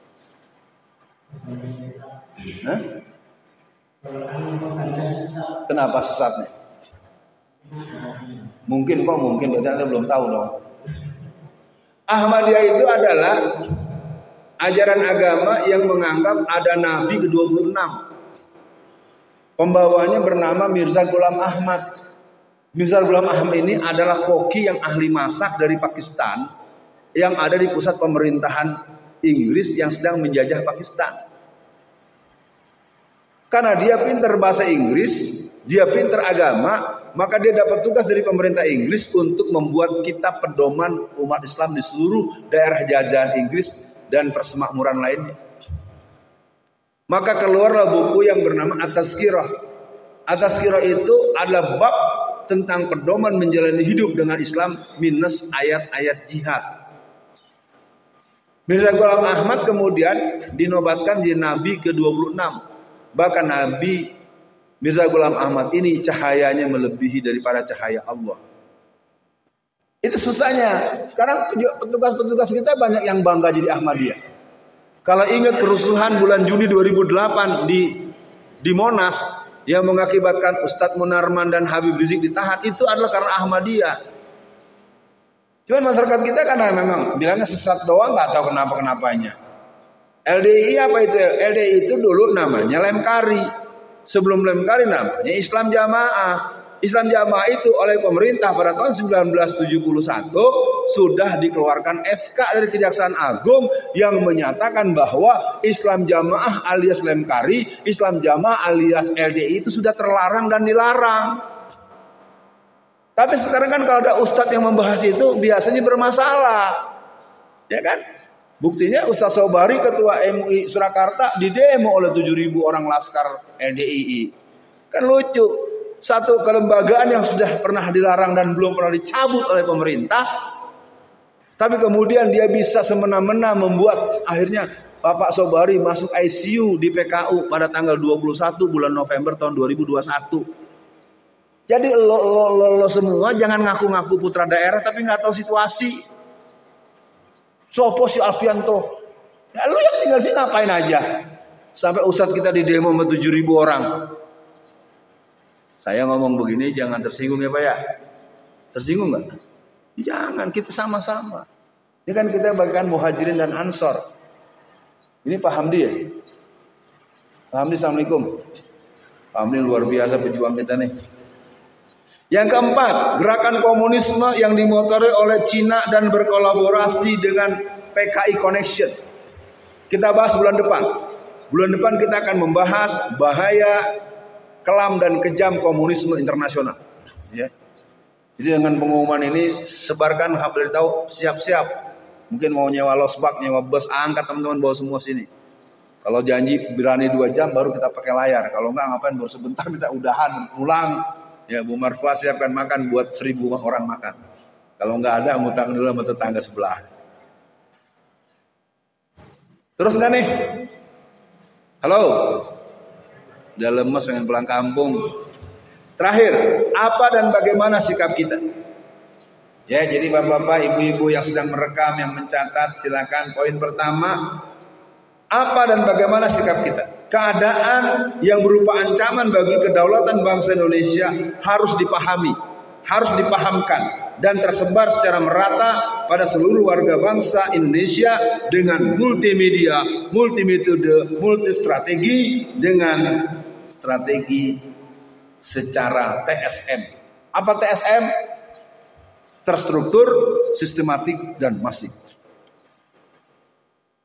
Hah? Kenapa sesatnya? Mungkin kok mungkin berarti Anda belum tahu dong. Ahmadiyah itu adalah ajaran agama yang menganggap ada Nabi ke dua puluh enam. Pembawanya bernama Mirza Ghulam Ahmad. Mirza Ghulam Ahmad ini adalah koki yang ahli masak dari Pakistan yang ada di pusat pemerintahan Inggris yang sedang menjajah Pakistan. Karena dia pintar bahasa Inggris, dia pintar agama, maka dia dapat tugas dari pemerintah Inggris untuk membuat kitab pedoman umat Islam di seluruh daerah jajahan Inggris dan persemakmuran lainnya. Maka keluarlah buku yang bernama At-Tazkirah. At-Tazkirah itu adalah bab tentang pedoman menjalani hidup dengan Islam minus ayat-ayat jihad. Mirza Ghulam Ahmad kemudian dinobatkan di Nabi ke dua puluh enam. Bahkan Nabi Mirza Ghulam Ahmad ini cahayanya melebihi daripada cahaya Allah. Itu susahnya. Sekarang petugas-petugas kita banyak yang bangga jadi Ahmadiyah. Kalau ingat kerusuhan bulan Juni dua ribu delapan di di Monas yang mengakibatkan Ustadz Munarman dan Habib Rizik ditahan, itu adalah karena Ahmadiyah. Cuman masyarakat kita karena memang bilangnya sesat doang, nggak tahu kenapa-kenapanya. L D I apa itu? L D I itu dulu namanya Lemkari. Sebelum Lemkari namanya Islam Jamaah. Islam Jamaah itu oleh pemerintah pada tahun sembilan belas tujuh puluh satu sudah dikeluarkan S K dari Kejaksaan Agung yang menyatakan bahwa Islam Jamaah alias Lemkari, Islam Jamaah alias L D I itu sudah terlarang dan dilarang. Tapi sekarang kan kalau ada ustadz yang membahas itu biasanya bermasalah. Ya kan? Buktinya Ustadz Sobari ketua M U I Surakarta didemo oleh tujuh ribu orang laskar L D I I. Kan lucu. Satu kelembagaan yang sudah pernah dilarang dan belum pernah dicabut oleh pemerintah, tapi kemudian dia bisa semena-mena membuat akhirnya Bapak Sobari masuk I C U di P K U pada tanggal dua puluh satu bulan November tahun dua ribu dua puluh satu. Jadi lo, lo, lo, lo semua jangan ngaku-ngaku putra daerah tapi nggak tahu situasi. Sopo si Alfianto, ya lo yang tinggal sini ngapain aja? Sampai ustadz kita di demo sama tujuh ribu orang. Saya ngomong begini jangan tersinggung ya Pak ya. Tersinggung nggak? Jangan, kita sama-sama. Ini kan kita bagikan muhajirin dan ansor. Ini Pak Hamdi ya? Pak Hamdi, assalamualaikum. Pak Hamdi luar biasa pejuang kita nih. Yang keempat, gerakan komunisme yang dimotori oleh Cina dan berkolaborasi dengan P K I Connection. Kita bahas bulan depan. Bulan depan kita akan membahas bahaya kelam dan kejam komunisme internasional. Ya. Jadi dengan pengumuman ini sebarkan kabar tahu, siap-siap. Mungkin mau nyewa losbak, nyewa bus, angkat teman-teman bawa semua sini. Kalau janji berani dua jam baru kita pakai layar. Kalau enggak ngapain baru sebentar kita udahan pulang. Ya Bu Marfa siapkan makan buat seribu orang makan. Kalau enggak ada ngutang dulu sama tetangga sebelah. Terus enggak nih? Halo. Udah lemes pengen pulang kampung. Terakhir, apa dan bagaimana sikap kita? Ya, jadi bapak-bapak, ibu-ibu yang sedang merekam, yang mencatat, silakan. Poin pertama, apa dan bagaimana sikap kita? Keadaan yang berupa ancaman bagi kedaulatan bangsa Indonesia harus dipahami, harus dipahamkan dan tersebar secara merata pada seluruh warga bangsa Indonesia dengan multimedia, multimetode, multistrategi dengan strategi secara T S M. Apa T S M? Terstruktur, sistematik, dan masif.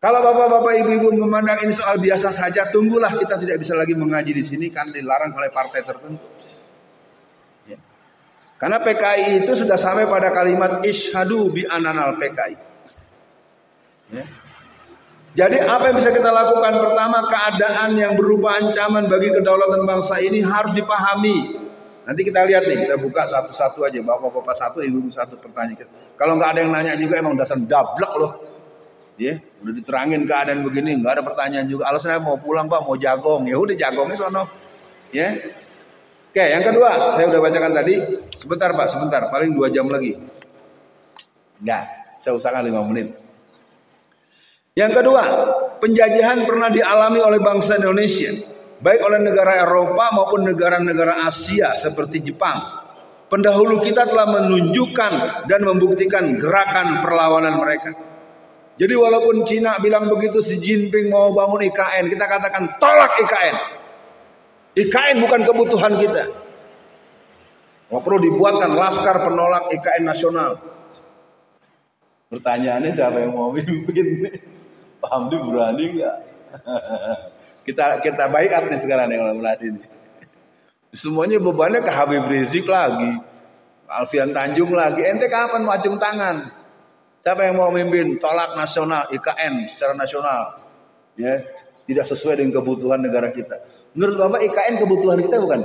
Kalau bapak-bapak ibu-ibu memandang ini soal biasa saja, tunggulah kita tidak bisa lagi mengaji di sini karena dilarang oleh partai tertentu. Ya. Karena P K I itu sudah sampai pada kalimat isyhadu bi ananal P K I. Ya. Jadi apa yang bisa kita lakukan? Pertama, keadaan yang berupa ancaman bagi kedaulatan bangsa ini harus dipahami. Nanti kita lihat nih, kita buka satu-satu aja, bapak-bapak satu, ibu-ibu satu pertanyaan. Kalau nggak ada yang nanya juga emang dasar dablek loh. Ya, udah diterangin keadaan begini, nggak ada pertanyaan juga. Alasannya mau pulang pak, mau jagong, ya udah jagongnya sono. Ya, oke. Yang kedua, saya udah bacakan tadi. Sebentar pak, sebentar, paling dua jam lagi. Nggak, saya usahakan lima menit. Yang kedua, penjajahan pernah dialami oleh bangsa Indonesia, baik oleh negara Eropa maupun negara-negara Asia seperti Jepang. Pendahulu kita telah menunjukkan dan membuktikan gerakan perlawanan mereka. Jadi walaupun Cina bilang begitu, Xi Jinping mau bangun I K N, kita katakan tolak I K N. I K N bukan kebutuhan kita. Mau perlu dibuatkan laskar penolak I K N nasional. Pertanyaannya siapa yang mau mimpin? Pak Hamdi berani nggak? kita kita baiat nih sekarang nih kalau melihat ini. Semuanya bebannya ke Habib Rizik lagi, Alfian Tanjung lagi. Ente kapan mau acung tangan? Siapa yang mau memimpin tolak nasional I K N secara nasional? Ya, tidak sesuai dengan kebutuhan negara kita. Menurut Bapak I K N kebutuhan kita bukan?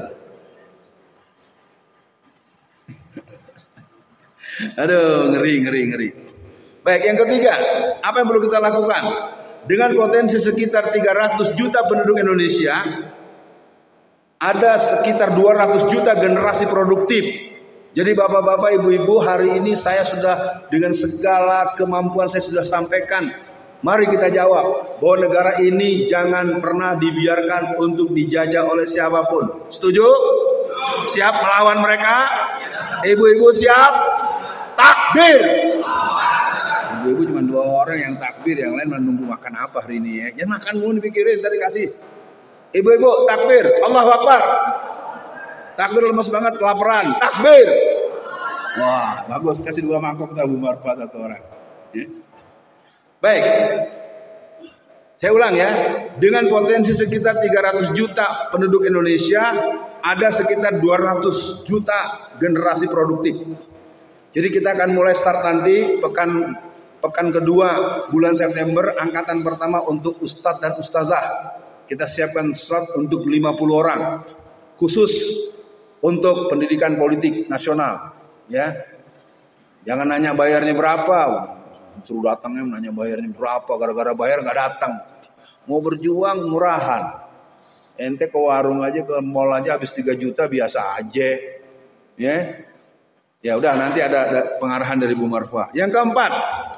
Aduh, ngeri, ngeri, ngeri. Baik, yang ketiga, apa yang perlu kita lakukan? Dengan potensi sekitar tiga ratus juta penduduk Indonesia, ada sekitar dua ratus juta generasi produktif. Jadi bapak-bapak, ibu-ibu, hari ini saya sudah dengan segala kemampuan saya sudah sampaikan. Mari kita jawab bahwa negara ini jangan pernah dibiarkan untuk dijajah oleh siapapun. Setuju? Siap melawan mereka? Ibu-ibu siap? Takbir! Ibu-ibu cuma dua orang yang takbir, yang lain menunggu makan apa hari ini ya. Jangan makan mulu dipikirin, tadi kasih. Ibu-ibu takbir, Allahu Akbar. Takbir lemes banget, kelaparan. Takbir. Wah, bagus. Kasih dua mangkok kita Bu Marfa satu orang. Ya. Baik. Saya ulang ya. Dengan potensi sekitar tiga ratus juta penduduk Indonesia, ada sekitar dua ratus juta generasi produktif. Jadi kita akan mulai start nanti pekan pekan kedua bulan September, angkatan pertama untuk ustadz dan ustazah. Kita siapkan slot untuk lima puluh orang. Khusus untuk pendidikan politik nasional, ya. Jangan nanya bayarnya berapa, suruh datangnya nanya bayarnya berapa, gara-gara bayar nggak datang. Mau berjuang murahan, ente ke warung aja, ke mall aja habis tiga juta biasa aja, ya. Ya udah, nanti ada, ada pengarahan dari Bu Marfa. Yang keempat,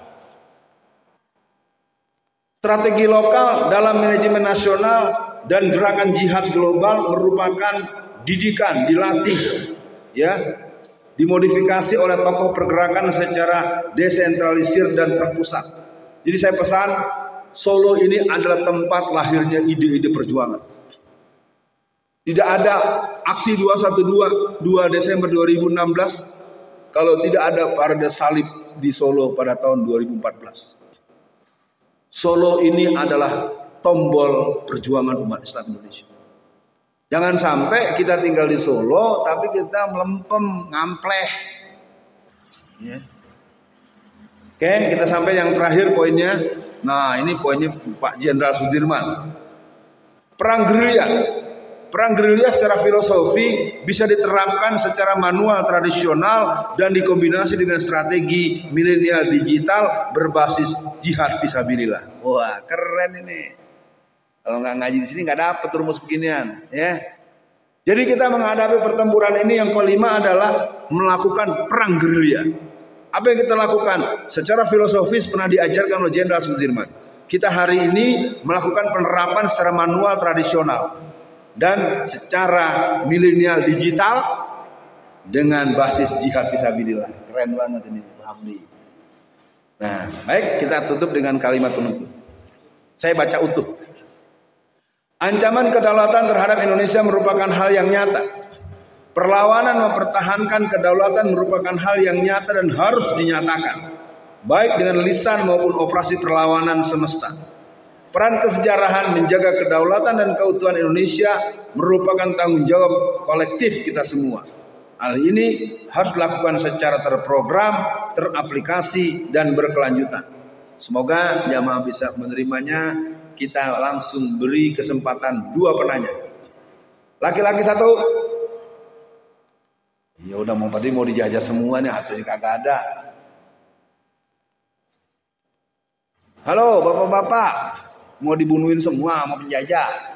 strategi lokal dalam manajemen nasional dan gerakan jihad global merupakan didikan, dilatih, ya, dimodifikasi oleh tokoh pergerakan secara desentralisir dan terpusat. Jadi saya pesan, Solo ini adalah tempat lahirnya ide-ide perjuangan. Tidak ada aksi dua satu dua, dua Desember dua ribu enam belas kalau tidak ada parade salib di Solo pada tahun dua ribu empat belas. Solo ini adalah tombol perjuangan umat Islam Indonesia. Jangan sampai kita tinggal di Solo tapi kita melempem, ngampleh. Ya. Oke, kita sampai yang terakhir poinnya. Nah, ini poinnya Pak Jenderal Sudirman. Perang gerilya. Perang gerilya secara filosofi bisa diterapkan secara manual tradisional dan dikombinasi dengan strategi milenial digital berbasis jihad fisabilillah. Wah, keren ini. Kalau nggak ngaji di sini nggak dapet rumus beginian, ya. Jadi kita menghadapi pertempuran ini yang kelima adalah melakukan perang gerilya. Apa yang kita lakukan? Secara filosofis pernah diajarkan oleh Jenderal Sudirman. Kita hari ini melakukan penerapan secara manual tradisional dan secara milenial digital dengan basis jihad fisabilillah. Keren banget ini, Pak Hamdi. Nah, baik, kita tutup dengan kalimat penutup. Saya baca utuh. Ancaman kedaulatan terhadap Indonesia merupakan hal yang nyata. Perlawanan mempertahankan kedaulatan merupakan hal yang nyata dan harus dinyatakan, baik dengan lisan maupun operasi perlawanan semesta. Peran kesejarahan menjaga kedaulatan dan keutuhan Indonesia merupakan tanggung jawab kolektif kita semua. Hal ini harus dilakukan secara terprogram, teraplikasi, dan berkelanjutan. Semoga jamaah bisa menerimanya. Kita langsung beri kesempatan dua penanya. Laki-laki satu. Ya udah mau tadi mau dijajah semua nih, atau ini kagak ada. Halo bapak-bapak, mau dibunuhin semua, mau penjajah.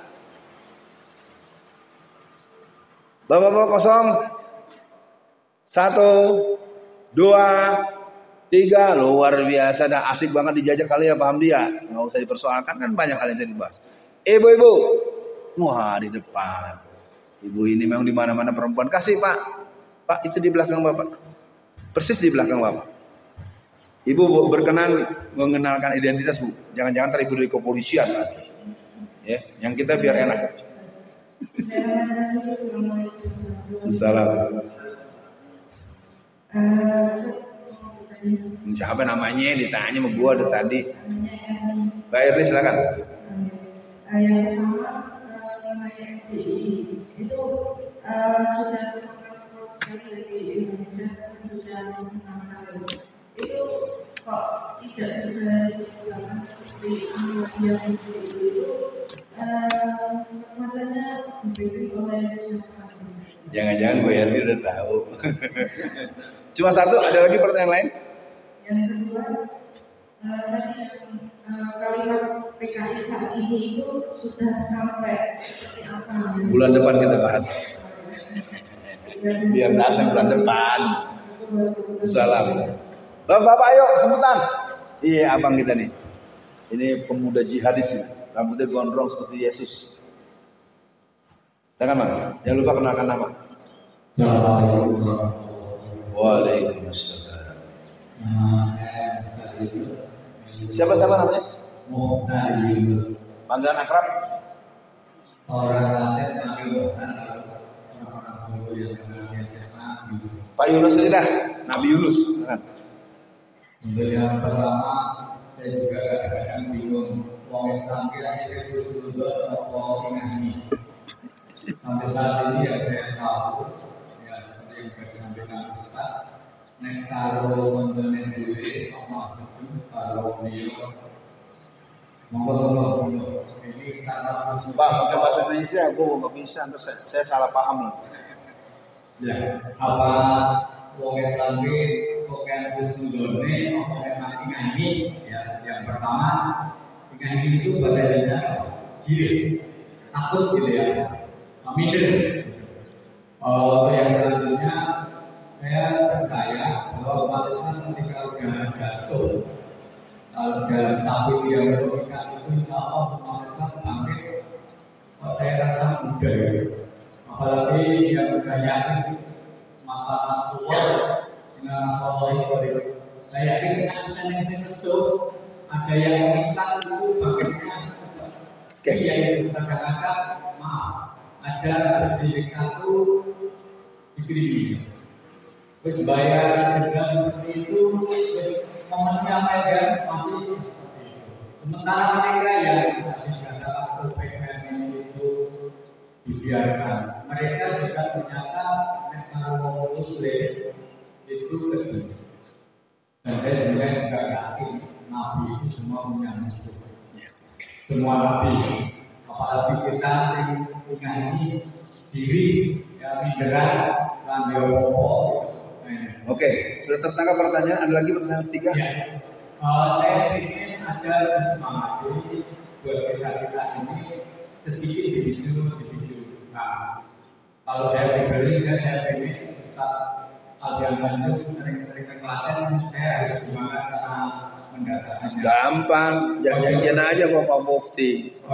Bapak-bapak kosong. Satu, dua, tiga. Luar biasa, dah asik banget dijajah kali ya, paham dia. Nggak usah dipersoalkan, kan banyak hal yang jadi dibahas. Ibu-ibu, wah di depan. Ibu ini memang di mana-mana perempuan. Kasih pak, pak itu di belakang bapak, persis di belakang bapak. Ibu berkenan mengenalkan identitas bu. Jangan-jangan ntar ibu dari kepolisian lagi. Ya, yang kita biar enak. Salam. Siapa namanya? Ditanya sama gua ada tadi. Mbak Erli silakan. Yang pertama namanya F D I itu sudah sangat proses di Indonesia, sudah menangani. Itu kok tidak bisa dilakukan seperti yang itu masanya dibimbing oleh siapa? Jangan-jangan Bu Erni udah tahu. Cuma satu, ada lagi pertanyaan lain? Yang kedua, tadi kalimat P K I saat ini itu sudah sampai seperti apa? Bulan depan kita bahas. Biar datang bulan depan. Salam. Bapak-bapak ayo sebutan. Iya abang kita nih. Ini pemuda jihadis ini. Rambutnya gondrong seperti Yesus. Silakan bang. Jangan lupa kenalkan nama. Waalaikumsalam. Siapa-siapa namanya? Panggilan akrab? Pak Yunus aja dah. Nabi Yunus. Untuk yang pertama, saya juga kadang-kadang bingung. Wong Islam kira-kira itu sudah atau ini. Sampai saat ini yang saya tahu, ya seperti yang saya sampaikan Ustaz, nek kalau mengenai diri, Allah itu kalau beliau monggo ini karena Pak pakai bahasa Indonesia, aku nggak bisa, ntar saya, saya salah paham loh. Ya, apa wong Islam ini bukan kusudone, bukan mati ngaji. Ya, yang pertama ngaji itu bahasa Indonesia jilid, takut gitu ya. Minder. Oh, yang selanjutnya saya percaya bahwa umat Islam ketika udah masuk kalau dalam satu yang berpikir itu insya Allah umat Islam bangkit. Kok saya rasa mudah ya. Apalagi yang berkaya mata Rasulullah dengan Rasulullah itu. Saya yakin dengan senang-senang kesuk ada yang minta itu bangkitnya. Iya itu kadang-kadang maaf. Ada di satu dikirimi, terus bayar denda seperti itu, momennya mereka masih seperti itu. Sementara mereka yang tidak ada O P M itu dibiarkan, mereka juga ternyata mereka muslim itu kecil. Dan saya juga juga yakin Nabi itu semua punya musuh, semua Nabi. Apalagi kita yang punya ini diri yang minderan dan opo. Oke, sudah tertangkap pertanyaan. Ada lagi pertanyaan ketiga? Ya. Uh, saya ingin ada semangat ini buat kita kita ini sedikit dibicu dibicu. Nah, kalau saya pribadi saya ingin Ustaz Aldian Bandung sering-sering ke Klaten, saya harus gimana karena mendasarkannya. Gampang, jangan-jangan aja Bapak Mufti.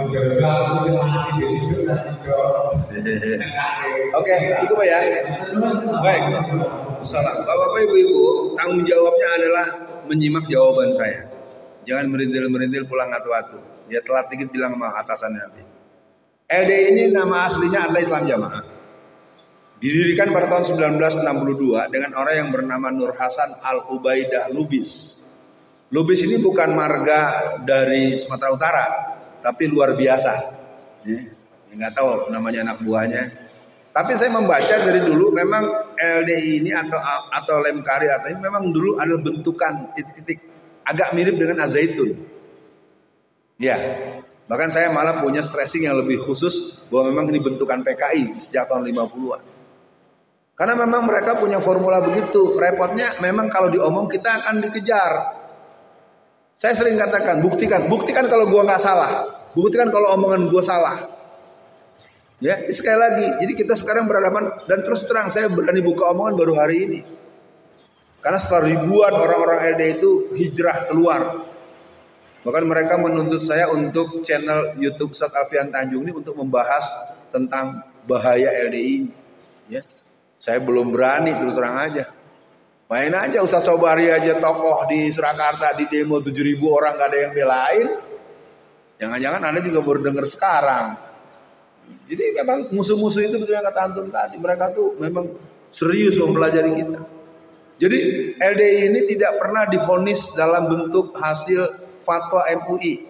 Oke, cukup ya. Baik. Salam. Bapak-bapak, ibu-ibu, tanggung jawabnya adalah menyimak jawaban saya. Jangan merindil-merindil pulang atu-atu. Dia telat dikit bilang sama atasannya nanti. L D I ini nama aslinya adalah Islam Jamaah. Didirikan pada tahun seribu sembilan ratus enam puluh dua dengan orang yang bernama Nur Hasan Al-Ubaidah Lubis. Lubis ini bukan marga dari Sumatera Utara. tapi luar biasa. Ya, nggak tahu namanya anak buahnya. Tapi saya membaca dari dulu memang L D I ini atau atau lem kari atau ini memang dulu ada bentukan titik-titik agak mirip dengan azaitun. Ya, bahkan saya malah punya stressing yang lebih khusus bahwa memang ini bentukan P K I sejak tahun lima puluhan. Karena memang mereka punya formula begitu. Repotnya memang kalau diomong kita akan dikejar. Saya sering katakan, buktikan, buktikan kalau gua nggak salah, buktikan kalau omongan gua salah. Ya, sekali lagi, jadi kita sekarang berhadapan dan terus terang saya berani buka omongan baru hari ini. Karena setelah ribuan orang-orang L D I itu hijrah keluar. Bahkan mereka menuntut saya untuk channel YouTube Ustadz Alfian Tanjung ini untuk membahas tentang bahaya L D I. Ya, saya belum berani terus terang aja. Main aja Ustadz Sobari aja tokoh di Surakarta di demo tujuh ribu orang gak ada yang belain. Jangan-jangan Anda juga baru dengar sekarang. Jadi memang musuh-musuh itu betul yang kata antum tadi, mereka tuh memang serius mempelajari kita. Jadi L D I ini tidak pernah divonis dalam bentuk hasil fatwa M U I.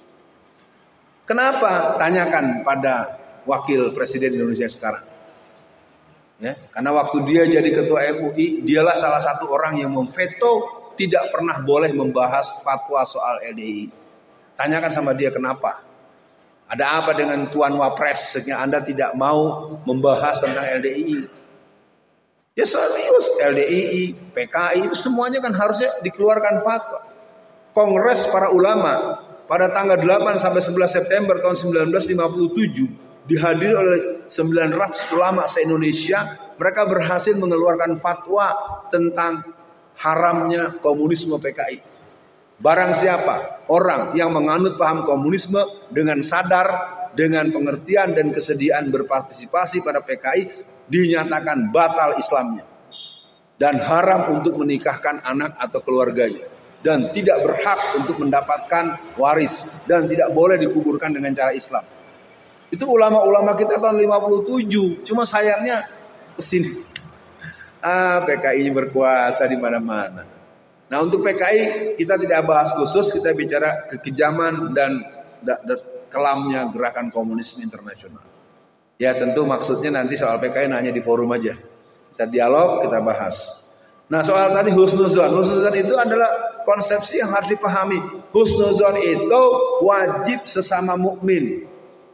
Kenapa? Tanyakan pada wakil presiden Indonesia sekarang. Ya, karena waktu dia jadi ketua M U I, dialah salah satu orang yang memveto tidak pernah boleh membahas fatwa soal L D I. Tanyakan sama dia kenapa. Ada apa dengan Tuan Wapres sehingga Anda tidak mau membahas tentang L D I? Ya serius, L D I, P K I itu semuanya kan harusnya dikeluarkan fatwa. Kongres para ulama pada tanggal delapan sampai sebelas September tahun sembilan belas lima puluh tujuh dihadiri oleh sembilan ratus ulama se-Indonesia. Mereka berhasil mengeluarkan fatwa tentang haramnya komunisme P K I. Barang siapa orang yang menganut paham komunisme dengan sadar, dengan pengertian dan kesediaan berpartisipasi pada P K I, dinyatakan batal Islamnya dan haram untuk menikahkan anak atau keluarganya dan tidak berhak untuk mendapatkan waris dan tidak boleh dikuburkan dengan cara Islam. Itu ulama-ulama kita tahun lima puluh tujuh. Cuma sayangnya kesini ah P K I berkuasa di mana-mana. Nah untuk P K I kita tidak bahas khusus, kita bicara kekejaman dan kelamnya gerakan komunisme internasional. Ya tentu maksudnya nanti soal P K I nanya di forum aja. Kita dialog, kita bahas. Nah soal tadi husnuzon, husnuzon itu adalah konsepsi yang harus dipahami. Husnuzon itu wajib sesama mukmin.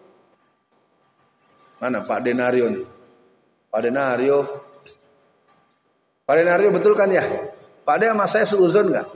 Mana Pak Denario nih? Pak Denario, Pak Denario betul kan ya? Pak Ade sama saya suuzon nggak?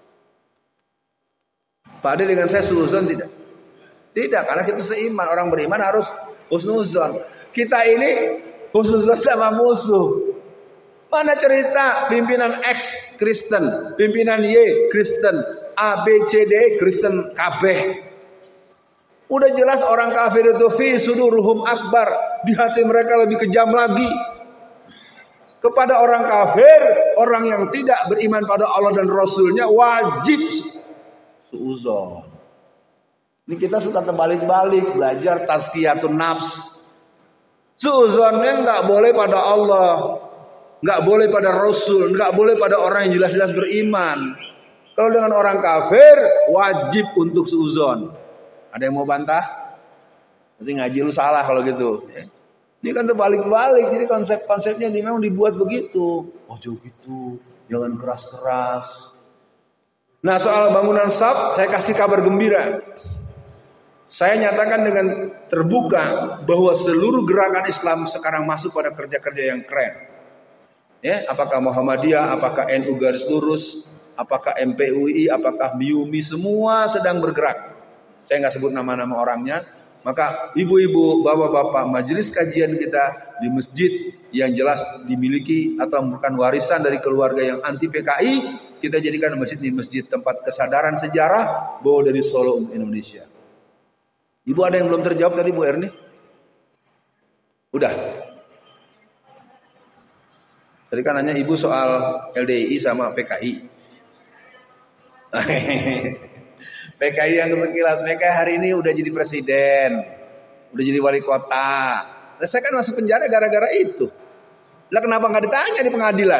Pak Ade dengan saya suuzon tidak? Tidak, karena kita seiman. Orang beriman harus husnuzon. Kita ini husnuzon sama musuh. Mana cerita pimpinan X Kristen, pimpinan Y Kristen, A B C D Kristen K B. Udah jelas orang kafir itu fi suduruhum akbar, di hati mereka lebih kejam lagi. Kepada orang kafir, orang yang tidak beriman pada Allah dan Rasulnya wajib suuzon. Ini kita sudah terbalik-balik belajar tazkiyatun nafs. Suuzonnya nggak boleh pada Allah, nggak boleh pada Rasul, nggak boleh pada orang yang jelas-jelas beriman. Kalau dengan orang kafir wajib untuk suuzon. Ada yang mau bantah? Nanti ngaji lu salah kalau gitu. Ini kan terbalik-balik, jadi konsep-konsepnya ini memang dibuat begitu. Oh jauh gitu, jangan keras-keras. Nah soal bangunan S A P, saya kasih kabar gembira. Saya nyatakan dengan terbuka bahwa seluruh gerakan Islam sekarang masuk pada kerja-kerja yang keren. Ya, apakah Muhammadiyah, apakah N U garis lurus, apakah M P U I, apakah M I U M I, semua sedang bergerak. Saya nggak sebut nama-nama orangnya. Maka ibu-ibu, bapak-bapak, majelis kajian kita di masjid yang jelas dimiliki atau merupakan warisan dari keluarga yang anti P K I, kita jadikan masjid ini masjid tempat kesadaran sejarah bahwa dari Solo Indonesia. Ibu ada yang belum terjawab tadi Bu Erni? Udah. Tadi kan nanya ibu soal L D I sama P K I. P K I yang sekilas, P K I hari ini udah jadi presiden, udah jadi wali kota. Nah, saya kan masuk penjara gara-gara itu. Lah kenapa nggak ditanya di pengadilan?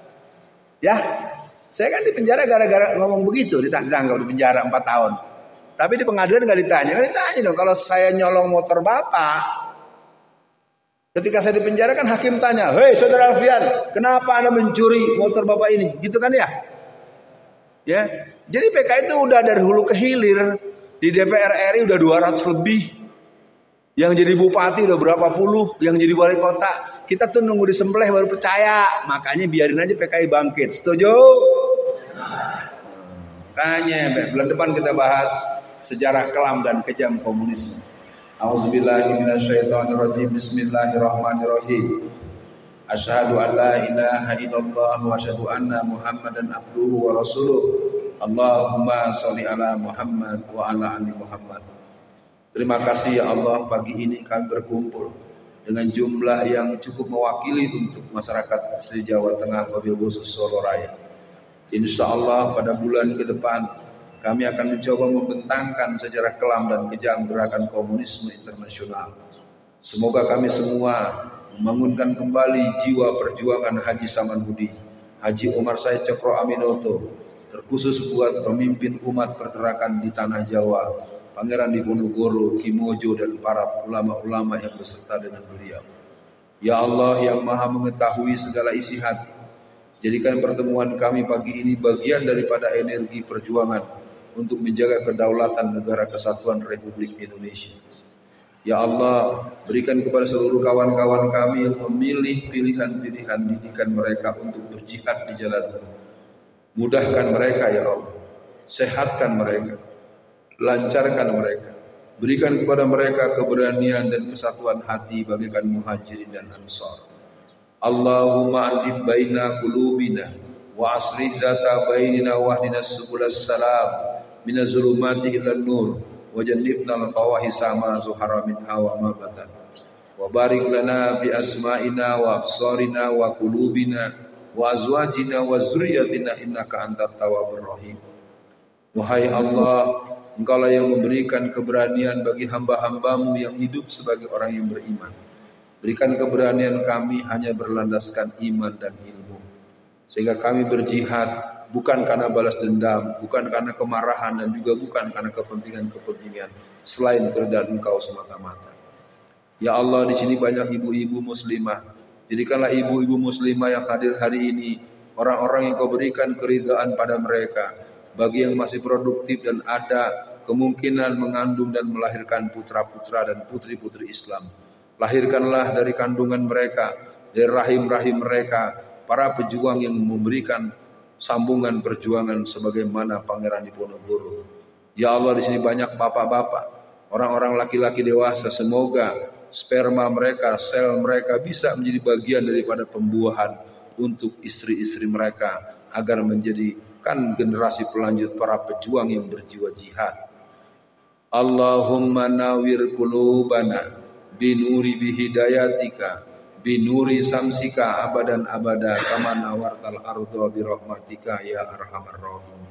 Ya, saya kan di penjara gara-gara ngomong begitu, ditangkap di penjara empat tahun. Tapi di pengadilan nggak ditanya, nggak ditanya dong. Kalau saya nyolong motor bapak, ketika saya di penjara kan hakim tanya, hei saudara Alfian, kenapa anda mencuri motor bapak ini? Gitu kan ya? Ya, jadi P K I itu udah dari hulu ke hilir. Di D P R R I udah dua ratus lebih. Yang jadi bupati udah berapa puluh, yang jadi wali kota. Kita tuh nunggu disembelih baru percaya. Makanya biarin aja P K I bangkit. Setuju? Makanya bulan depan kita bahas sejarah kelam dan kejam komunisme. A'udzubillahi minasyaitonirrajim. Bismillahirrahmanirrahim. Asyhadu an la ilaha illallah wa asyhadu anna Muhammadan abduhu wa rasuluh. Allahumma sholli ala Muhammad wa ala ali Muhammad. Terima kasih ya Allah, pagi ini kami berkumpul dengan jumlah yang cukup mewakili untuk masyarakat se-Jawa Tengah, wabil khusus Solo Raya. Insya Allah pada bulan ke depan kami akan mencoba membentangkan sejarah kelam dan kejam gerakan komunisme internasional. Semoga kami semua membangunkan kembali jiwa perjuangan Haji Samanhudi, Haji Omar Said Cokro Aminoto, terkhusus buat pemimpin umat pergerakan di tanah Jawa, Pangeran Diponegoro, Ki Mojo, dan para ulama-ulama yang beserta dengan beliau. Ya Allah yang maha mengetahui segala isi hati, jadikan pertemuan kami pagi ini bagian daripada energi perjuangan untuk menjaga kedaulatan negara kesatuan Republik Indonesia. Ya Allah, berikan kepada seluruh kawan-kawan kami yang memilih pilihan-pilihan didikan mereka untuk berjihad di jalan-Mu. Mudahkan mereka ya Allah, sehatkan mereka, lancarkan mereka, berikan kepada mereka keberanian dan kesatuan hati bagaikan muhajirin dan ansar. Allahumma alif baina qulubina wa aslih zata bainina wahdina subulas salam minaz zulumati ilan nur wa jannibna al-fawahisa ma zuhara minha wa ma batan wa barik lana fi asma'ina wa absarina wa qulubina wa azwajina wa zurriyatina innaka antat tawwabur rahim. Wahai Allah, Engkaulah yang memberikan keberanian bagi hamba-hambamu yang hidup sebagai orang yang beriman. Berikan keberanian kami hanya berlandaskan iman dan ilmu, sehingga kami berjihad bukan karena balas dendam, bukan karena kemarahan, dan juga bukan karena kepentingan-kepentingan selain keridhaan Engkau semata-mata. Ya Allah, di sini banyak ibu-ibu muslimah. Jadikanlah ibu-ibu muslimah yang hadir hari ini orang-orang yang Kau berikan keridhaan pada mereka. Bagi yang masih produktif dan ada kemungkinan mengandung dan melahirkan putra-putra dan putri-putri Islam, lahirkanlah dari kandungan mereka, dari rahim-rahim mereka, para pejuang yang memberikan sambungan perjuangan sebagaimana Pangeran Diponegoro. Ya Allah, di sini banyak bapak-bapak, orang-orang laki-laki dewasa. Semoga sperma mereka, sel mereka bisa menjadi bagian daripada pembuahan untuk istri-istri mereka agar menjadi kan generasi pelanjut para pejuang yang berjiwa jihad. Allahumma nawir qulubana binuri bihidayatika binuri samsika abadan abada kama nawartal arda birahmatika ya arhamar rahim.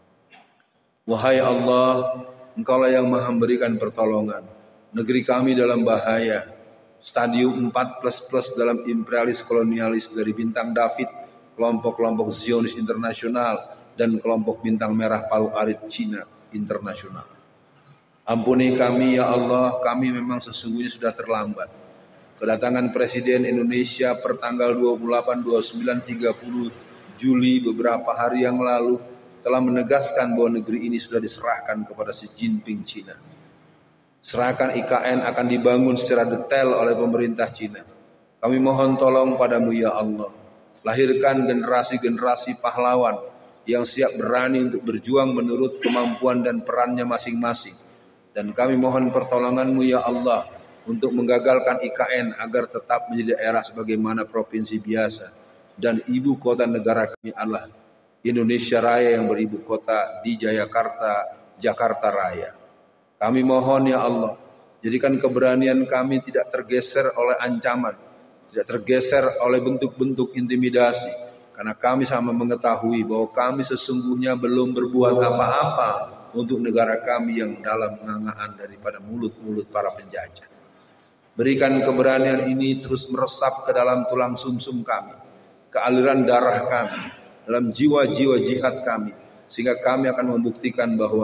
Wahai Allah, Engkaulah yang maha memberikan pertolongan. Negeri kami dalam bahaya. Stadium empat plus plus dalam imperialis kolonialis dari Bintang David, kelompok-kelompok Zionis internasional, dan kelompok Bintang Merah Palu Arit Cina internasional. Ampuni kami ya Allah, kami memang sesungguhnya sudah terlambat. Kedatangan Presiden Indonesia per tanggal dua puluh delapan, dua puluh sembilan, tiga puluh Juli beberapa hari yang lalu telah menegaskan bahwa negeri ini sudah diserahkan kepada Xi Jinping Cina. Serahkan I K N akan dibangun secara detail oleh pemerintah Cina. Kami mohon tolong padamu ya Allah, lahirkan generasi-generasi pahlawan yang siap berani untuk berjuang menurut kemampuan dan perannya masing-masing. Dan kami mohon pertolongan-Mu ya Allah untuk menggagalkan I K N agar tetap menjadi daerah sebagaimana provinsi biasa. Dan ibu kota negara kami adalah Indonesia Raya yang beribu kota di Jayakarta, Jakarta Raya. Kami mohon ya Allah, jadikan keberanian kami tidak tergeser oleh ancaman, tidak tergeser oleh bentuk-bentuk intimidasi. Karena kami sama mengetahui bahwa kami sesungguhnya belum berbuat apa-apa untuk negara kami yang dalam ngangaan daripada mulut-mulut para penjajah. Berikan keberanian ini terus meresap ke dalam tulang sumsum kami, ke aliran darah kami, dalam jiwa-jiwa jihad kami, sehingga kami akan membuktikan bahwa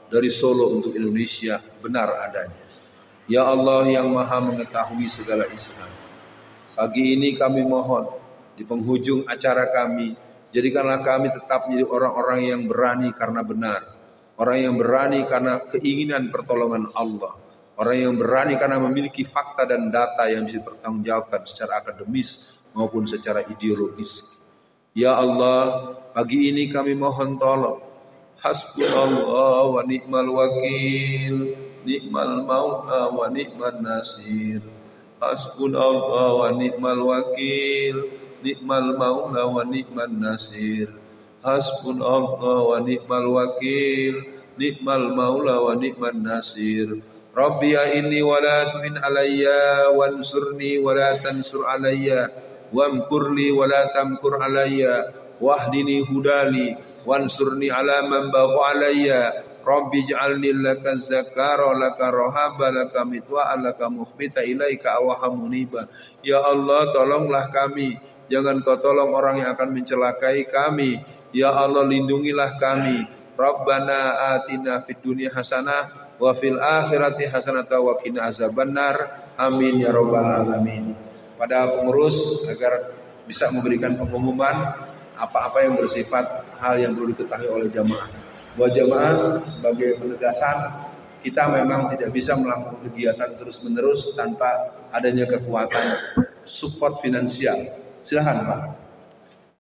dari Solo untuk Indonesia benar adanya. Ya Allah yang maha mengetahui segala isi hati, pagi ini kami mohon di penghujung acara kami, jadikanlah kami tetap menjadi orang-orang yang berani karena benar, orang yang berani karena keinginan pertolongan Allah, orang yang berani karena memiliki fakta dan data yang bisa dipertanggungjawabkan secara akademis maupun secara ideologis. Ya Allah, pagi ini kami mohon tolong. Hasbunallah wa ni'mal wakil, ni'mal maula wa ni'man nasir. Hasbunallah wa ni'mal wakil, ni'mal maula wa ni'man nasir. Hasbunallah wa ni'mal wakil, ni'mal maula wa ni'man nasir. Rabbi ya inni wa la tu'in alayya wansurni wa la tansur alayya wamkurli wa la tamkur alayya wahdini hudali wansurni ala man bagha alayya. Rabbi ij'alni laka zakara laka rahaba laka mitwa laka mukhbita ilaika awahamuniba. Ya Allah, tolonglah kami, jangan kau tolong orang yang akan mencelakai kami. Ya Allah, lindungilah kami. Rabbana atina fid dunya hasanah wa fil akhirati hasanah wa qina azabannar. Amin ya rabbal alamin. Pada pengurus agar bisa memberikan pengumuman apa-apa yang bersifat hal yang perlu diketahui oleh jamaah. Buat jamaah sebagai penegasan, kita memang tidak bisa melakukan kegiatan terus-menerus tanpa adanya kekuatan support finansial. Silakan Pak.